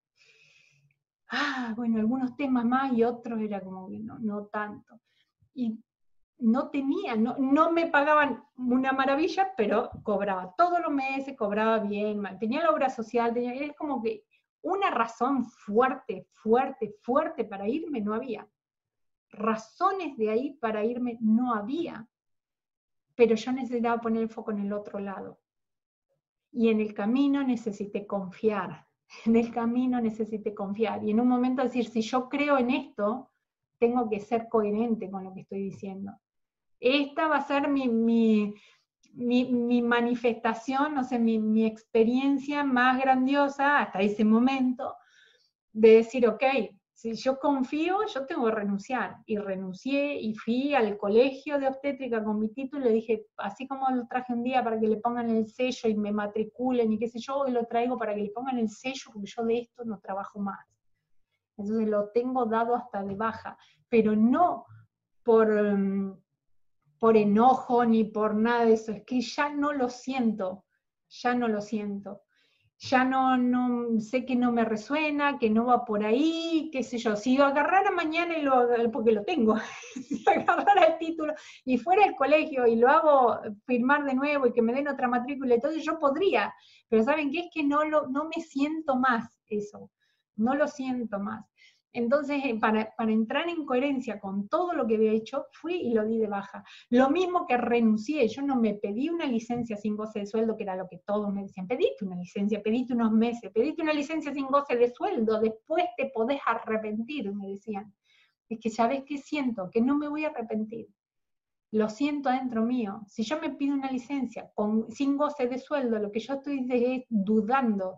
ah, bueno, algunos temas más y otros era como que no, no tanto. Y no tenía, no, no me pagaban una maravilla, pero cobraba todos los meses, cobraba bien, tenía la obra social, tenía, es como que una razón fuerte, fuerte, fuerte para irme no había. Razones de ahí para irme no había, pero yo necesitaba poner el foco en el otro lado. Y en el camino necesité confiar, en el camino necesité confiar. Y en un momento decir, si yo creo en esto, tengo que ser coherente con lo que estoy diciendo. Esta va a ser mi, mi, mi, mi manifestación, no sé, mi, mi experiencia más grandiosa hasta ese momento, de decir, ok, si yo confío, yo tengo que renunciar. Y renuncié y fui al colegio de obstétrica con mi título y le dije, así como lo traje un día para que le pongan el sello y me matriculen y qué sé yo, hoy lo traigo para que le pongan el sello porque yo de esto no trabajo más. Entonces lo tengo dado hasta de baja, pero no por, um, por enojo ni por nada de eso, es que ya no lo siento, ya no lo siento. Ya no, no, sé que no me resuena, que no va por ahí, qué sé yo, si lo agarrara mañana y lo, porque lo tengo, si agarrara el título y fuera al colegio y lo hago firmar de nuevo y que me den otra matrícula, entonces yo podría, pero ¿saben qué? Es que no, lo, no me siento más eso, no lo siento más. Entonces, para, para entrar en coherencia con todo lo que había hecho, fui y lo di de baja. Lo mismo que renuncié, yo no me pedí una licencia sin goce de sueldo, que era lo que todos me decían, pedite una licencia, pedite unos meses, pedite una licencia sin goce de sueldo, después te podés arrepentir, me decían. Es que ¿sabes qué siento? Que no me voy a arrepentir. Lo siento adentro mío. Si yo me pido una licencia con, sin goce de sueldo, lo que yo estoy es dudando.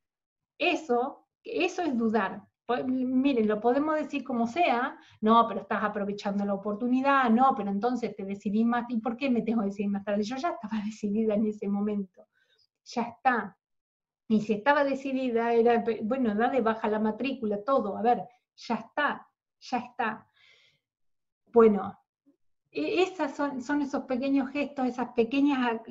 Eso, eso es dudar. Miren, lo podemos decir como sea, no, pero estás aprovechando la oportunidad, no, pero entonces te decidí más, ¿y por qué me tengo que decidir más tarde? Yo ya estaba decidida en ese momento, ya está. Y si estaba decidida, era, bueno, da de baja la matrícula, todo, a ver, ya está, ya está. Bueno, esas son, son esos pequeños gestos, esas pequeñas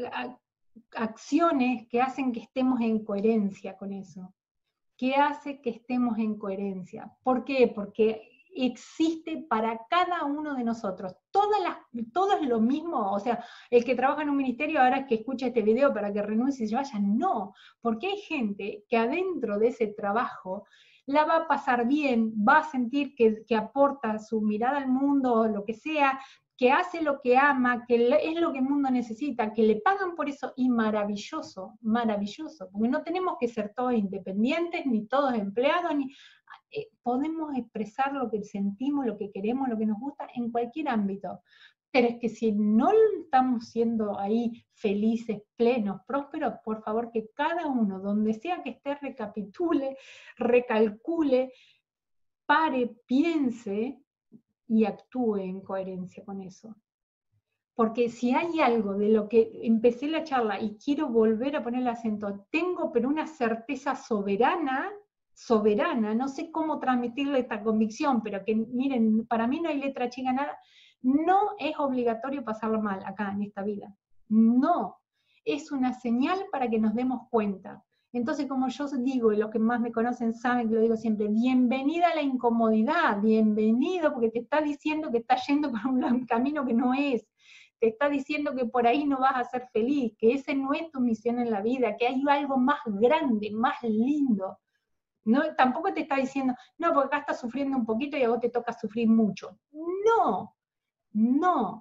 acciones que hacen que estemos en coherencia con eso. ¿Qué hace que estemos en coherencia? ¿Por qué? Porque existe para cada uno de nosotros. Todas las, todo es lo mismo, o sea, el que trabaja en un ministerio ahora es que escucha este video para que renuncie y se vaya, no, porque hay gente que adentro de ese trabajo la va a pasar bien, va a sentir que, que aporta su mirada al mundo, lo que sea, que hace lo que ama, que es lo que el mundo necesita, que le pagan por eso, y maravilloso, maravilloso, porque no tenemos que ser todos independientes, ni todos empleados, ni, eh, podemos expresar lo que sentimos, lo que queremos, lo que nos gusta en cualquier ámbito, Pero es que si no estamos siendo ahí felices, plenos, prósperos, por favor que cada uno, donde sea que esté, recapitule, recalcule, pare, piense y actúe en coherencia con eso. Porque si hay algo de lo que empecé la charla y quiero volver a poner el acento, tengo pero una certeza soberana, soberana, no sé cómo transmitirle esta convicción, pero que miren, para mí no hay letra chica, nada, no es obligatorio pasarlo mal acá en esta vida, no, es una señal para que nos demos cuenta. Entonces, como yo digo, y los que más me conocen saben que lo digo siempre, bienvenida a la incomodidad, bienvenido, porque te está diciendo que estás yendo por un camino que no es, te está diciendo que por ahí no vas a ser feliz, que esa no es tu misión en la vida, que hay algo más grande, más lindo. No, tampoco te está diciendo, no, porque acá estás sufriendo un poquito y a vos te toca sufrir mucho. No, no.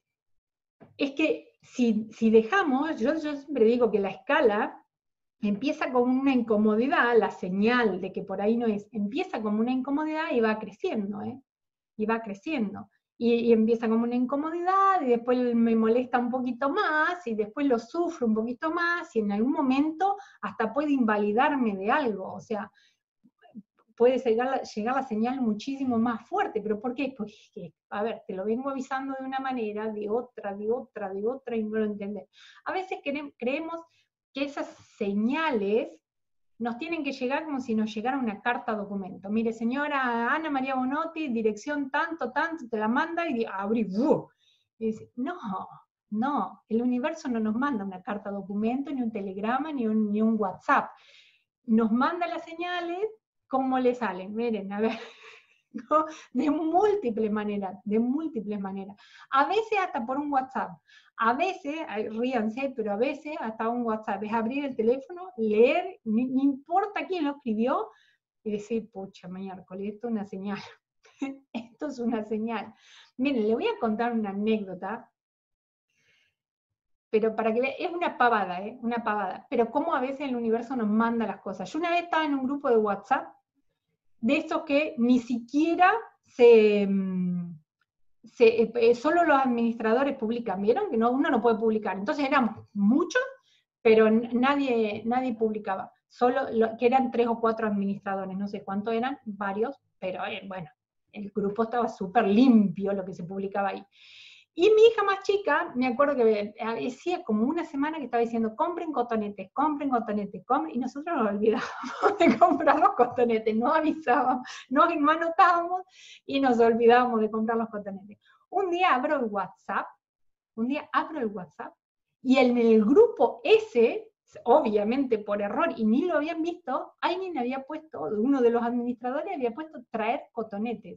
Es que si, si dejamos, yo, yo siempre digo que la escala empieza con una incomodidad, la señal de que por ahí no es, empieza como una incomodidad y va creciendo, ¿eh? Y va creciendo. Y, y empieza como una incomodidad, y después me molesta un poquito más, y después lo sufro un poquito más, y en algún momento hasta puede invalidarme de algo, o sea, puede llegar, llegar la señal muchísimo más fuerte, pero ¿por qué? Porque, a ver, te lo vengo avisando de una manera, de otra, de otra, de otra, y no lo entendés. A veces creemos que esas señales nos tienen que llegar como si nos llegara una carta documento. Mire, señora Ana María Bonotti, dirección tanto, tanto, te la manda y abrí, ¡buh! Y dice, no, no, el universo no nos manda una carta documento, ni un telegrama, ni un, ni un WhatsApp. Nos manda las señales, ¿cómo le salen? Miren, a ver, ¿no? De múltiples maneras, de múltiples maneras. A veces hasta por un WhatsApp. A veces, ríanse, pero a veces hasta un WhatsApp. Es abrir el teléfono, leer, no importa quién lo escribió, y decir, pucha, miércoles, esto es una señal. Esto es una señal. Miren, le voy a contar una anécdota, pero para que vean, es una pavada, ¿eh? Una pavada. Pero cómo a veces el universo nos manda las cosas. Yo una vez estaba en un grupo de WhatsApp, de esos que ni siquiera se... Se, eh, solo los administradores publican, ¿vieron? Que no, uno no puede publicar. Entonces éramos muchos, pero nadie, nadie publicaba. Solo lo, que eran tres o cuatro administradores, no sé cuántos eran, varios, pero eh, bueno, el grupo estaba súper limpio lo que se publicaba ahí. Y mi hija más chica, me acuerdo que decía como una semana que estaba diciendo, compren cotonetes, compren cotonetes, compren, y nosotros nos olvidábamos de comprar los cotonetes, no avisábamos, no anotábamos y nos olvidábamos de comprar los cotonetes. Un día abro el WhatsApp, un día abro el WhatsApp, y en el grupo ese, obviamente por error, y ni lo habían visto, alguien había puesto, uno de los administradores había puesto traer cotonetes.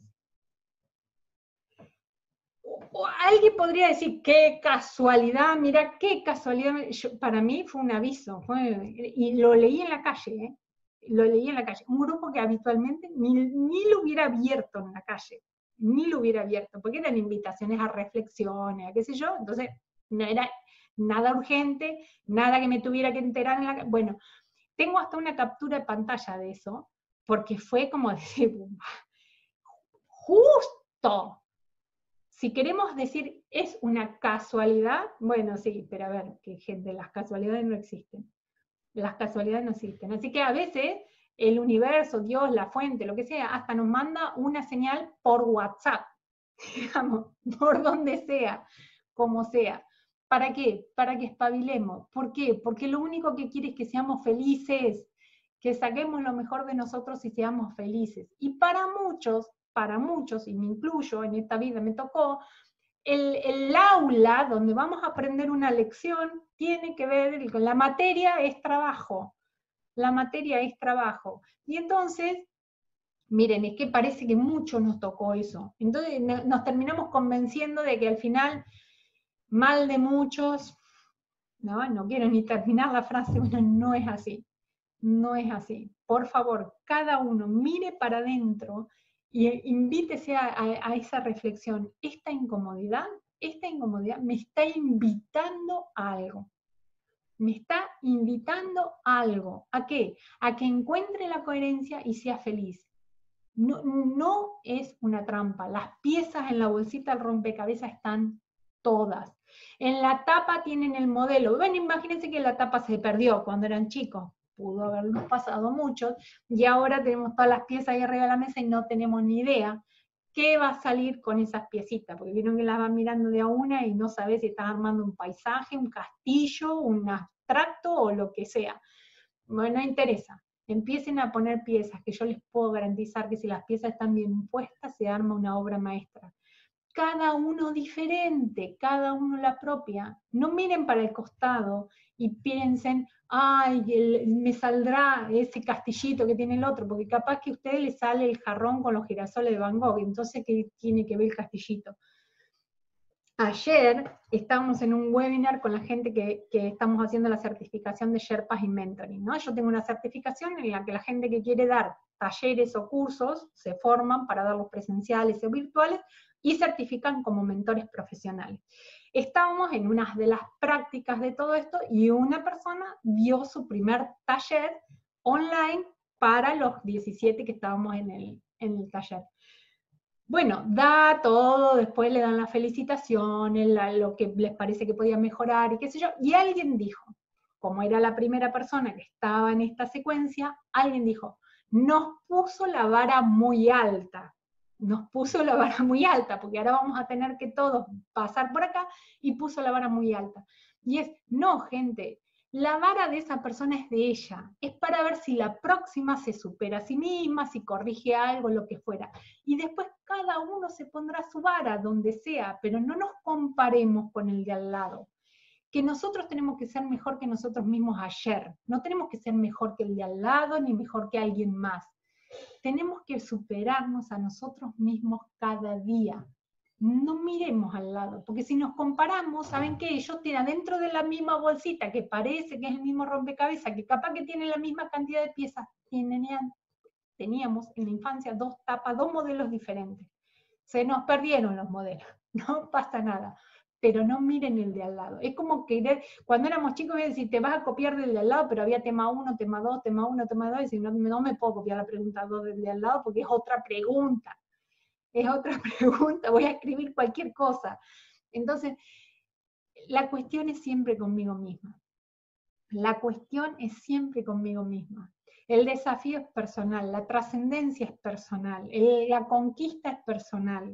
O alguien podría decir, qué casualidad, mira, qué casualidad. Yo, para mí fue un aviso, fue, y lo leí en la calle, ¿eh? Lo leí en la calle. Un grupo que habitualmente ni, ni lo hubiera abierto en la calle, ni lo hubiera abierto, porque eran invitaciones a reflexiones, a qué sé yo, entonces no era nada urgente, nada que me tuviera que enterar en la calle. Bueno, tengo hasta una captura de pantalla de eso, porque fue como decir, justo. Si queremos decir, es una casualidad, bueno, sí, pero a ver, que gente, las casualidades no existen. Las casualidades no existen. Así que a veces el universo, Dios, la fuente, lo que sea, hasta nos manda una señal por WhatsApp, digamos, por donde sea, como sea. ¿Para qué? Para que espabilemos. ¿Por qué? Porque lo único que quiere es que seamos felices, que saquemos lo mejor de nosotros y seamos felices. Y para muchos, para muchos, y me incluyo, en esta vida me tocó, el, el aula donde vamos a aprender una lección tiene que ver con la materia es trabajo. La materia es trabajo. Y entonces, miren, es que parece que mucho nos tocó eso. Entonces nos terminamos convenciendo de que al final, mal de muchos, no, no quiero ni terminar la frase, bueno, no es así. No es así. Por favor, cada uno mire para adentro y invítese a, a, a esa reflexión. Esta incomodidad, esta incomodidad me está invitando a algo. Me está invitando a algo. ¿A qué? A que encuentre la coherencia y sea feliz. No, no es una trampa. Las piezas en la bolsita del rompecabezas están todas. En la tapa tienen el modelo. Bueno, imagínense que la tapa se perdió cuando eran chicos. Pudo habernos pasado muchos, y ahora tenemos todas las piezas ahí arriba de la mesa y no tenemos ni idea qué va a salir con esas piecitas, porque vieron que las van mirando de a una y no sabes si estás armando un paisaje, un castillo, un abstracto o lo que sea. Bueno, no interesa. Empiecen a poner piezas, que yo les puedo garantizar que si las piezas están bien puestas, se arma una obra maestra. Cada uno diferente, cada uno la propia. No miren para el costado y piensen, ay, el, me saldrá ese castillito que tiene el otro, porque capaz que a ustedes les sale el jarrón con los girasoles de Van Gogh, entonces ¿qué tiene que ver el castillito? Ayer estábamos en un webinar con la gente que, que estamos haciendo la certificación de Sherpas y Mentoring, ¿no? Yo tengo una certificación en la que la gente que quiere dar talleres o cursos se forman para darlos presenciales o virtuales, y certifican como mentores profesionales. Estábamos en una de las prácticas de todo esto y una persona dio su primer taller online para los diecisiete que estábamos en el, en el taller. Bueno, da todo, después le dan las felicitaciones, la, lo que les parece que podía mejorar y qué sé yo, y alguien dijo, como era la primera persona que estaba en esta secuencia, alguien dijo, nos puso la vara muy alta. Nos puso la vara muy alta, porque ahora vamos a tener que todos pasar por acá, y puso la vara muy alta. Y es, no, gente, la vara de esa persona es de ella, es para ver si la próxima se supera a sí misma, si corrige algo, lo que fuera. Y después cada uno se pondrá su vara donde sea, pero no nos comparemos con el de al lado. Que nosotros tenemos que ser mejor que nosotros mismos ayer, no tenemos que ser mejor que el de al lado, ni mejor que alguien más. Tenemos que superarnos a nosotros mismos cada día. No miremos al lado, porque si nos comparamos, ¿saben qué? Ellos tienen dentro de la misma bolsita, que parece que es el mismo rompecabezas, que capaz que tiene la misma cantidad de piezas, tenían, teníamos en la infancia dos tapas, dos modelos diferentes. Se nos perdieron los modelos, no pasa nada. Pero no miren el de al lado. Es como querer, cuando éramos chicos, voy a decir, te vas a copiar del de al lado, pero había tema uno, tema dos, tema uno, tema dos, y si no, no me puedo copiar la pregunta dos del de al lado, porque es otra pregunta. Es otra pregunta, voy a escribir cualquier cosa. Entonces, la cuestión es siempre conmigo misma. La cuestión es siempre conmigo misma. El desafío es personal, la trascendencia es personal, el, la conquista es personal.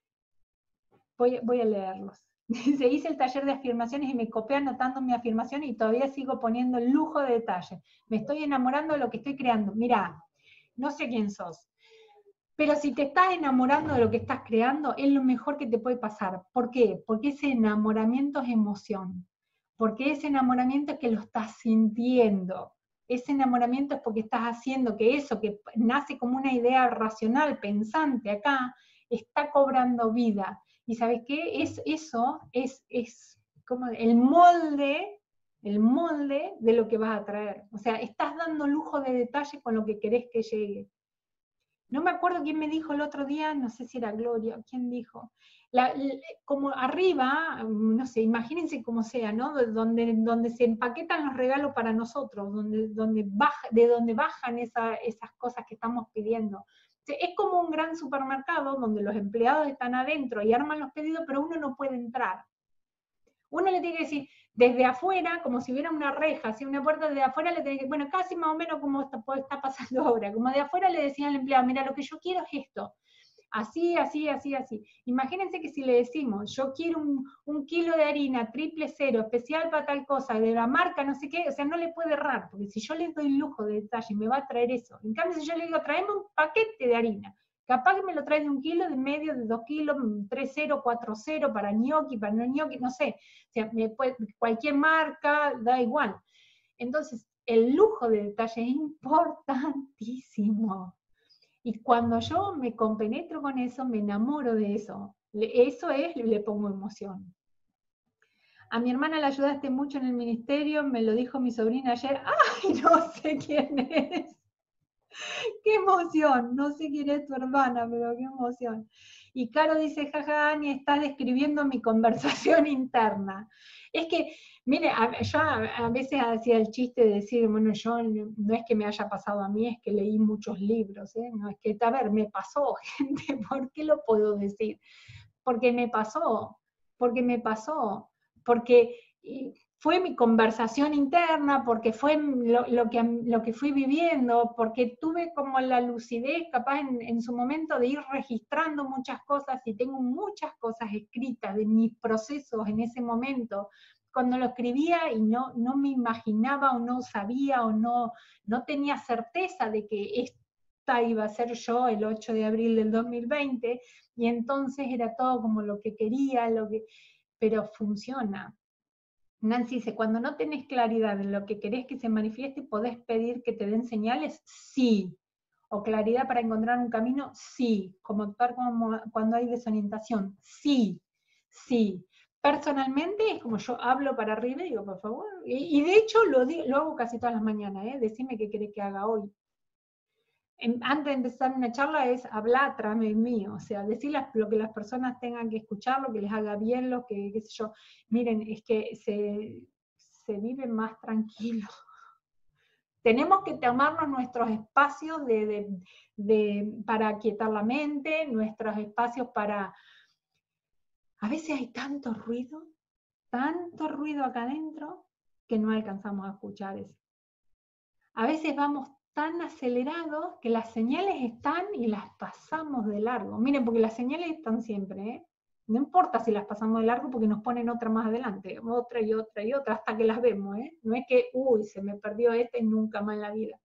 Voy, voy a leerlos. Dice, hice el taller de afirmaciones y me copié anotando mi afirmación y todavía sigo poniendo el lujo de detalle. Me estoy enamorando de lo que estoy creando. Mirá, no sé quién sos, pero si te estás enamorando de lo que estás creando, es lo mejor que te puede pasar. ¿Por qué? Porque ese enamoramiento es emoción. Porque ese enamoramiento es que lo estás sintiendo. Ese enamoramiento es porque estás haciendo que eso que nace como una idea racional, pensante acá, está cobrando vida. ¿Y sabes qué? Es, eso es, es como el molde, el molde de lo que vas a traer. O sea, estás dando lujo de detalle con lo que querés que llegue. No me acuerdo quién me dijo el otro día, no sé si era Gloria, quién dijo, la, la, como arriba, no sé, imagínense como sea, ¿no? Donde, donde se empaquetan los regalos para nosotros, donde, donde baja, de donde bajan esa, esas cosas que estamos pidiendo. Es como un gran supermercado donde los empleados están adentro y arman los pedidos, pero uno no puede entrar. Uno le tiene que decir, desde afuera, como si hubiera una reja, así una puerta desde afuera, le tiene que, bueno, casi más o menos como está, está pasando ahora, como de afuera le decían al empleado, mira, lo que yo quiero es esto, así, así, así, así. Imagínense que si le decimos, yo quiero un, un kilo de harina, triple cero, especial para tal cosa, de la marca, no sé qué, o sea, no le puede errar, porque si yo le doy lujo de detalle, me va a traer eso. En cambio, si yo le digo, traeme un paquete de harina, capaz que me lo traes de un kilo, de medio, de dos kilos, tres cero, cuatro cero, para gnocchi, para no gnocchi, no sé. O sea, me puede, cualquier marca, da igual. Entonces, el lujo de detalle es importantísimo. Y cuando yo me compenetro con eso, me enamoro de eso. Eso es, le pongo emoción. A mi hermana la ayudaste mucho en el ministerio, me lo dijo mi sobrina ayer. ¡Ay, no sé quién es! ¡Qué emoción! No sé quién es tu hermana, pero qué emoción. Y Caro dice, jaja, Ani, estás describiendo mi conversación interna. Es que, mire, a, yo a, a veces hacía el chiste de decir, bueno, yo no es que me haya pasado a mí, es que leí muchos libros, ¿eh? No es que, a ver, me pasó, gente, ¿por qué lo puedo decir? Porque me pasó. porque me pasó, porque fue mi conversación interna, porque fue lo, lo, que, lo que fui viviendo, porque tuve como la lucidez capaz en, en su momento de ir registrando muchas cosas, y tengo muchas cosas escritas de mis procesos en ese momento, cuando lo escribía y no, no me imaginaba o no sabía o no, no tenía certeza de que esta iba a ser yo el ocho de abril del dos mil veinte, y entonces era todo como lo que quería, lo que, pero funciona. Nancy dice, cuando no tenés claridad en lo que querés que se manifieste, ¿podés pedir que te den señales? Sí. ¿O claridad para encontrar un camino? Sí. ¿Cómo actuar como cuando hay desorientación? Sí. Sí. Personalmente es como yo hablo para arriba y digo, por favor, y, y de hecho lo, lo hago casi todas las mañanas, ¿eh? Decime qué querés que haga hoy. Antes de empezar una charla es hablar tráeme mío, o sea, decir lo que las personas tengan que escuchar, lo que les haga bien, lo que, qué sé yo. Miren, es que se, se vive más tranquilo. Tenemos que tomarnos nuestros espacios de, de, de, para aquietar la mente, nuestros espacios para... A veces hay tanto ruido, tanto ruido acá adentro, que no alcanzamos a escuchar eso. A veces vamos tan acelerados que las señales están y las pasamos de largo. Miren, porque las señales están siempre, ¿eh? No importa si las pasamos de largo porque nos ponen otra más adelante, otra y otra y otra, hasta que las vemos, ¿eh? No es que, uy, se me perdió esta y nunca más en la vida.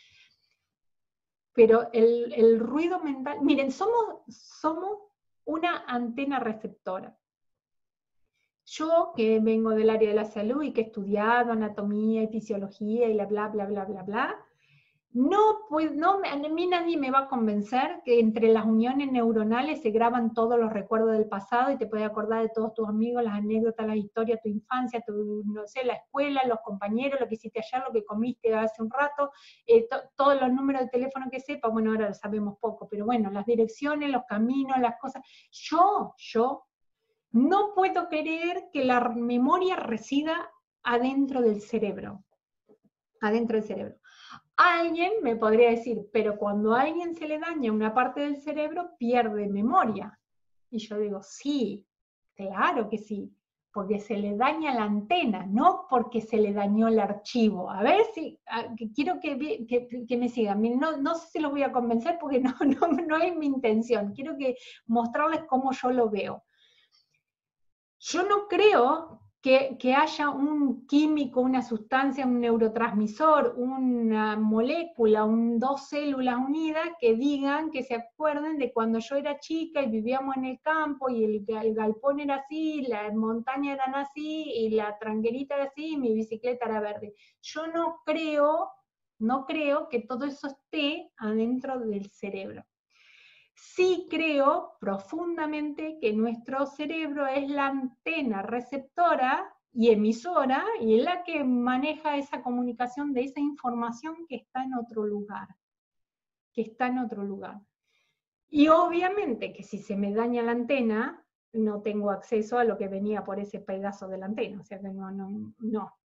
Pero el, el ruido mental, miren, somos, somos una antena receptora. Yo, que vengo del área de la salud y que he estudiado anatomía y fisiología y la bla, bla, bla, bla, bla, no, pues, no, a mí nadie me va a convencer que entre las uniones neuronales se graban todos los recuerdos del pasado y te puedes acordar de todos tus amigos, las anécdotas, las historias, tu infancia, tu, no sé, la escuela, los compañeros, lo que hiciste ayer, lo que comiste hace un rato, eh, to, todos los números de teléfono que sepas, bueno, ahora lo sabemos poco, pero bueno, las direcciones, los caminos, las cosas. Yo, yo, no puedo creer que la memoria resida adentro del cerebro, adentro del cerebro. Alguien me podría decir, pero cuando a alguien se le daña una parte del cerebro, pierde memoria. Y yo digo, sí, claro que sí, porque se le daña la antena, no porque se le dañó el archivo. A ver si, a, que quiero que, que, que me sigan. No, no sé si los voy a convencer porque no, no, no es mi intención. Quiero que mostrarles cómo yo lo veo. Yo no creo que, que haya un químico, una sustancia, un neurotransmisor, una molécula, un, dos células unidas que digan, que se acuerden de cuando yo era chica y vivíamos en el campo y el, el galpón era así, las montañas eran así y la tranquerita era así y mi bicicleta era verde. Yo no creo, no creo que todo eso esté adentro del cerebro. Sí creo profundamente que nuestro cerebro es la antena receptora y emisora, y es la que maneja esa comunicación de esa información que está en otro lugar, que está en otro lugar. Y obviamente que si se me daña la antena, no tengo acceso a lo que venía por ese pedazo de la antena, o sea que no, no, no.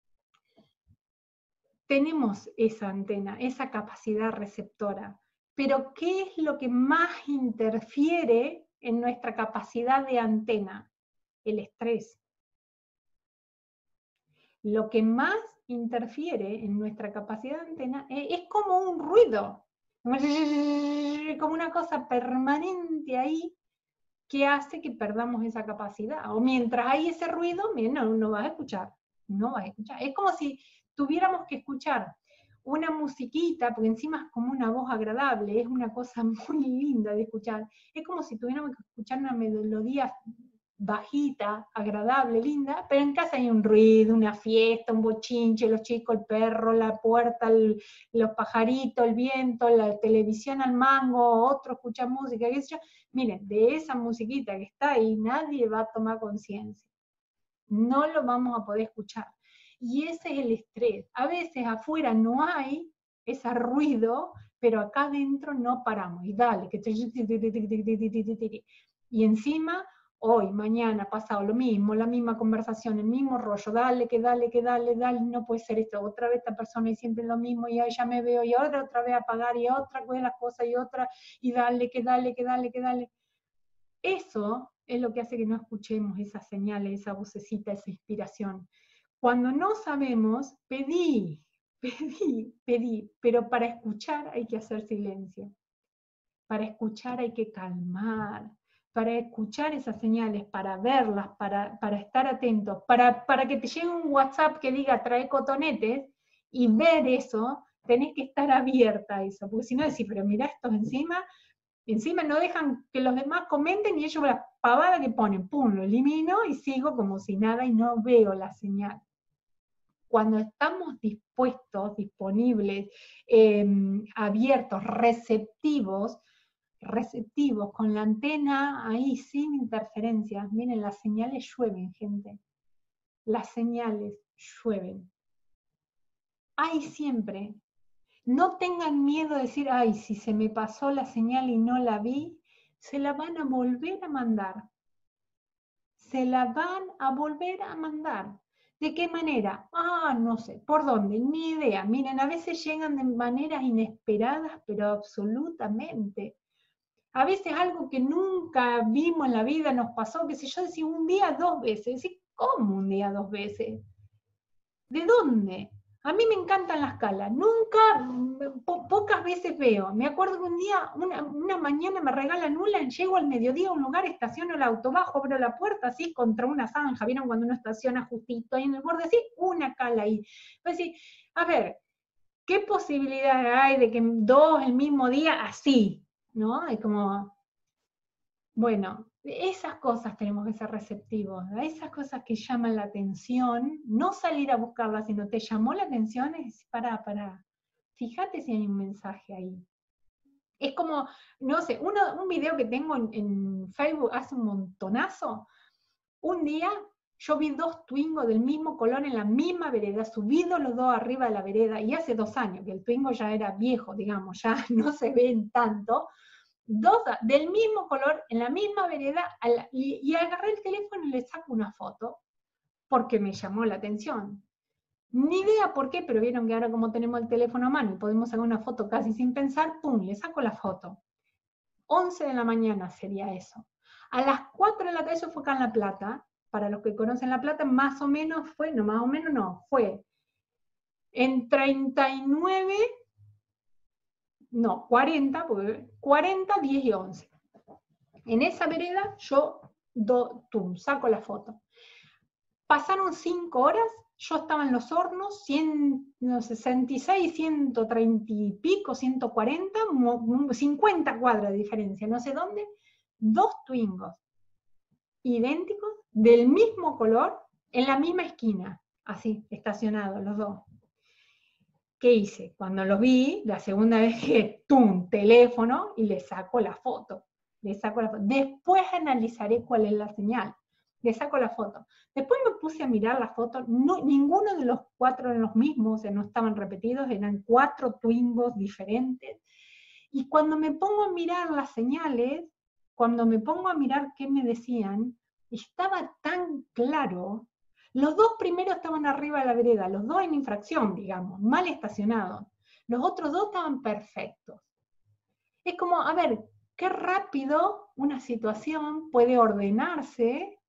Tenemos esa antena, esa capacidad receptora. Pero ¿qué es lo que más interfiere en nuestra capacidad de antena? El estrés. Lo que más interfiere en nuestra capacidad de antena es, es como un ruido, como una cosa permanente ahí que hace que perdamos esa capacidad. O mientras hay ese ruido, no, no vas a escuchar, no vas a escuchar. Es como si tuviéramos que escuchar una musiquita, porque encima es como una voz agradable, es una cosa muy linda de escuchar. Es como si tuviéramos que escuchar una melodía bajita, agradable, linda, pero en casa hay un ruido, una fiesta, un bochinche, los chicos, el perro, la puerta, el, los pajaritos, el viento, la televisión al mango, otro escucha música, qué sé yo. Miren, de esa musiquita que está ahí, nadie va a tomar conciencia. No lo vamos a poder escuchar. Y ese es el estrés. A veces afuera no hay ese ruido, pero acá adentro no paramos. Y dale, que te... Y encima, hoy, mañana, pasado, lo mismo, la misma conversación, el mismo rollo, dale, que dale, que dale, dale, no puede ser esto, otra vez esta persona y siempre lo mismo, y hoy ya me veo, y ahora otra vez a pagar, y otra vez las cosas, y otra, y dale, que dale, que dale, que dale. Eso es lo que hace que no escuchemos esas señales, esa vocecita, esa inspiración. Cuando no sabemos, pedí, pedí, pedí, pero para escuchar hay que hacer silencio. Para escuchar hay que calmar, para escuchar esas señales, para verlas, para, para estar atentos, para, para que te llegue un WhatsApp que diga trae cotonetes y ver eso, tenés que estar abierta a eso, porque si no decís, pero mirá estos encima, encima no dejan que los demás comenten y ellos la pavada que ponen, pum, lo elimino y sigo como si nada y no veo la señal. Cuando estamos dispuestos, disponibles, eh, abiertos, receptivos, receptivos, con la antena ahí sin interferencias. Miren, las señales llueven, gente. Las señales llueven. Hay siempre. No tengan miedo de decir, ay, si se me pasó la señal y no la vi, se la van a volver a mandar. Se la van a volver a mandar. ¿De qué manera? Ah, no sé. ¿Por dónde? Ni idea. Miren, a veces llegan de maneras inesperadas, pero absolutamente. A veces algo que nunca vimos en la vida nos pasó, qué sé yo, decía un día dos veces. Decía, ¿cómo un día dos veces? ¿De dónde? A mí me encantan las calas. Nunca, po pocas veces veo. Me acuerdo que un día, una, una mañana me regalan una, llego al mediodía a un lugar, estaciono el auto, bajo, abro la puerta así contra una zanja. ¿Vieron cuando uno estaciona justito ahí en el borde? Así, una cala ahí. Pues sí, a ver, ¿qué posibilidad hay de que dos el mismo día así? ¿No? Es como, bueno, esas cosas tenemos que ser receptivos, ¿verdad? Esas cosas que llaman la atención, no salir a buscarlas, sino te llamó la atención, es para, para, fíjate si hay un mensaje ahí. Es como, no sé, uno, un video que tengo en, en Facebook hace un montonazo, un día yo vi dos Twingo del mismo color en la misma vereda, subidos los dos arriba de la vereda, y hace dos años, que el Twingo ya era viejo, digamos, ya no se ven tanto, dos del mismo color, en la misma vereda, la, y, y agarré el teléfono y le saco una foto, porque me llamó la atención. Ni idea por qué, pero vieron que ahora como tenemos el teléfono a mano y podemos sacar una foto casi sin pensar, pum, le saco la foto. once de la mañana sería eso. A las cuatro de la tarde, eso fue acá en La Plata, para los que conocen La Plata, más o menos fue, no, más o menos no, fue en treinta y nueve, no, cuarenta, porque cuarenta, diez y once. En esa vereda yo do, tum, saco la foto. Pasaron cinco horas, yo estaba en Los Hornos, cien, no, sesenta y seis, ciento treinta y pico, ciento cuarenta, cincuenta cuadras de diferencia, no sé dónde, dos Twingos idénticos, del mismo color, en la misma esquina, así, estacionados los dos. ¿Qué hice? Cuando los vi, la segunda vez que, tum, teléfono, y le saco la foto. Le saco la foto. Después analizaré cuál es la señal. Le saco la foto. Después me puse a mirar la foto. No, ninguno de los cuatro eran los mismos, o sea, no estaban repetidos, eran cuatro Twingos diferentes. Y cuando me pongo a mirar las señales, cuando me pongo a mirar qué me decían, estaba tan claro. Los dos primeros estaban arriba de la vereda, los dos en infracción, digamos, mal estacionados. Los otros dos estaban perfectos. Es como, a ver, qué rápido una situación puede ordenarse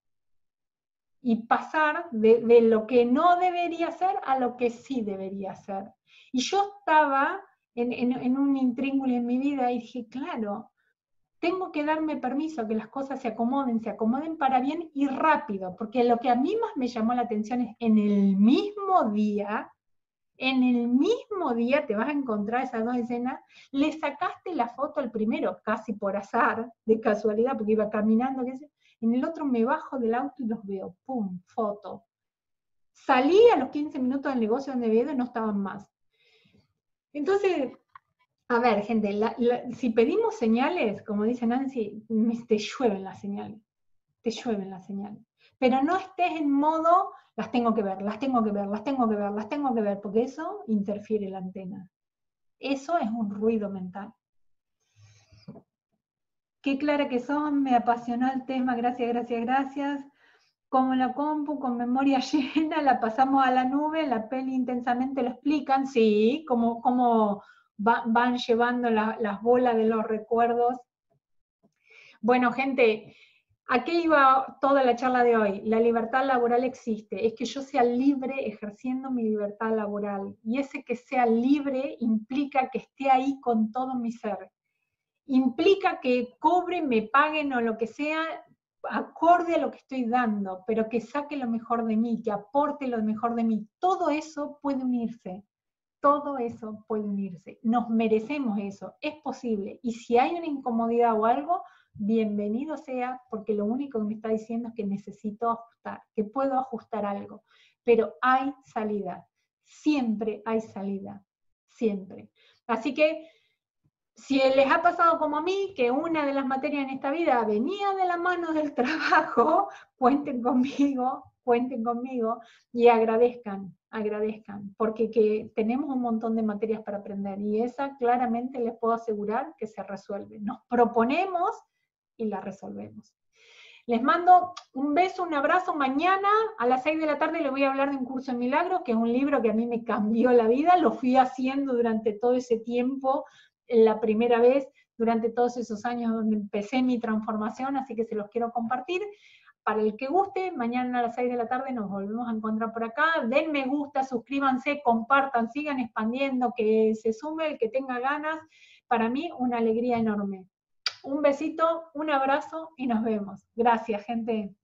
y pasar de, de lo que no debería ser a lo que sí debería ser. Y yo estaba en, en, en un intríngulo en mi vida y dije, claro, tengo que darme permiso a que las cosas se acomoden, se acomoden para bien y rápido, porque lo que a mí más me llamó la atención es en el mismo día, en el mismo día te vas a encontrar esas dos escenas, le sacaste la foto al primero, casi por azar, de casualidad, porque iba caminando, qué sé, en el otro me bajo del auto y los veo, pum, foto. Salí a los quince minutos del negocio donde había ido y no estaban más. Entonces, a ver, gente, la, la, si pedimos señales, como dice Nancy, te llueven las señales, te llueven las señales. Pero no estés en modo, las tengo que ver, las tengo que ver, las tengo que ver, las tengo que ver, porque eso interfiere la antena. Eso es un ruido mental. Qué clara que son, me apasionó el tema, gracias, gracias, gracias. Como la compu con memoria llena, la pasamos a la nube, la peli intensamente lo explican, sí, como... como Va, van llevando la, las bolas de los recuerdos. Bueno, gente, ¿A qué iba toda la charla de hoy? La libertad laboral existe, es que yo sea libre ejerciendo mi libertad laboral. Y ese que sea libre implica que esté ahí con todo mi ser. Implica que cobre, me paguen o lo que sea, acorde a lo que estoy dando, pero que saque lo mejor de mí, que aporte lo mejor de mí. Todo eso puede unirse. Todo eso puede unirse. Nos merecemos eso, es posible. Y si hay una incomodidad o algo, bienvenido sea, porque lo único que me está diciendo es que necesito ajustar, que puedo ajustar algo. Pero hay salida, siempre hay salida, siempre. Así que, si les ha pasado como a mí, que una de las materias en esta vida venía de la mano del trabajo, cuenten conmigo, cuenten conmigo y agradezcan, agradezcan, porque que tenemos un montón de materias para aprender y esa claramente les puedo asegurar que se resuelve. Nos proponemos y la resolvemos. Les mando un beso, un abrazo. Mañana a las seis de la tarde les voy a hablar de Un Curso en Milagros, que es un libro que a mí me cambió la vida. Lo fui haciendo durante todo ese tiempo, la primera vez, durante todos esos años donde empecé mi transformación, así que se los quiero compartir. Para el que guste, mañana a las seis de la tarde nos volvemos a encontrar por acá. Den me gusta, suscríbanse, compartan, sigan expandiendo, que se sume el que tenga ganas. Para mí, una alegría enorme. Un besito, un abrazo y nos vemos. Gracias, gente.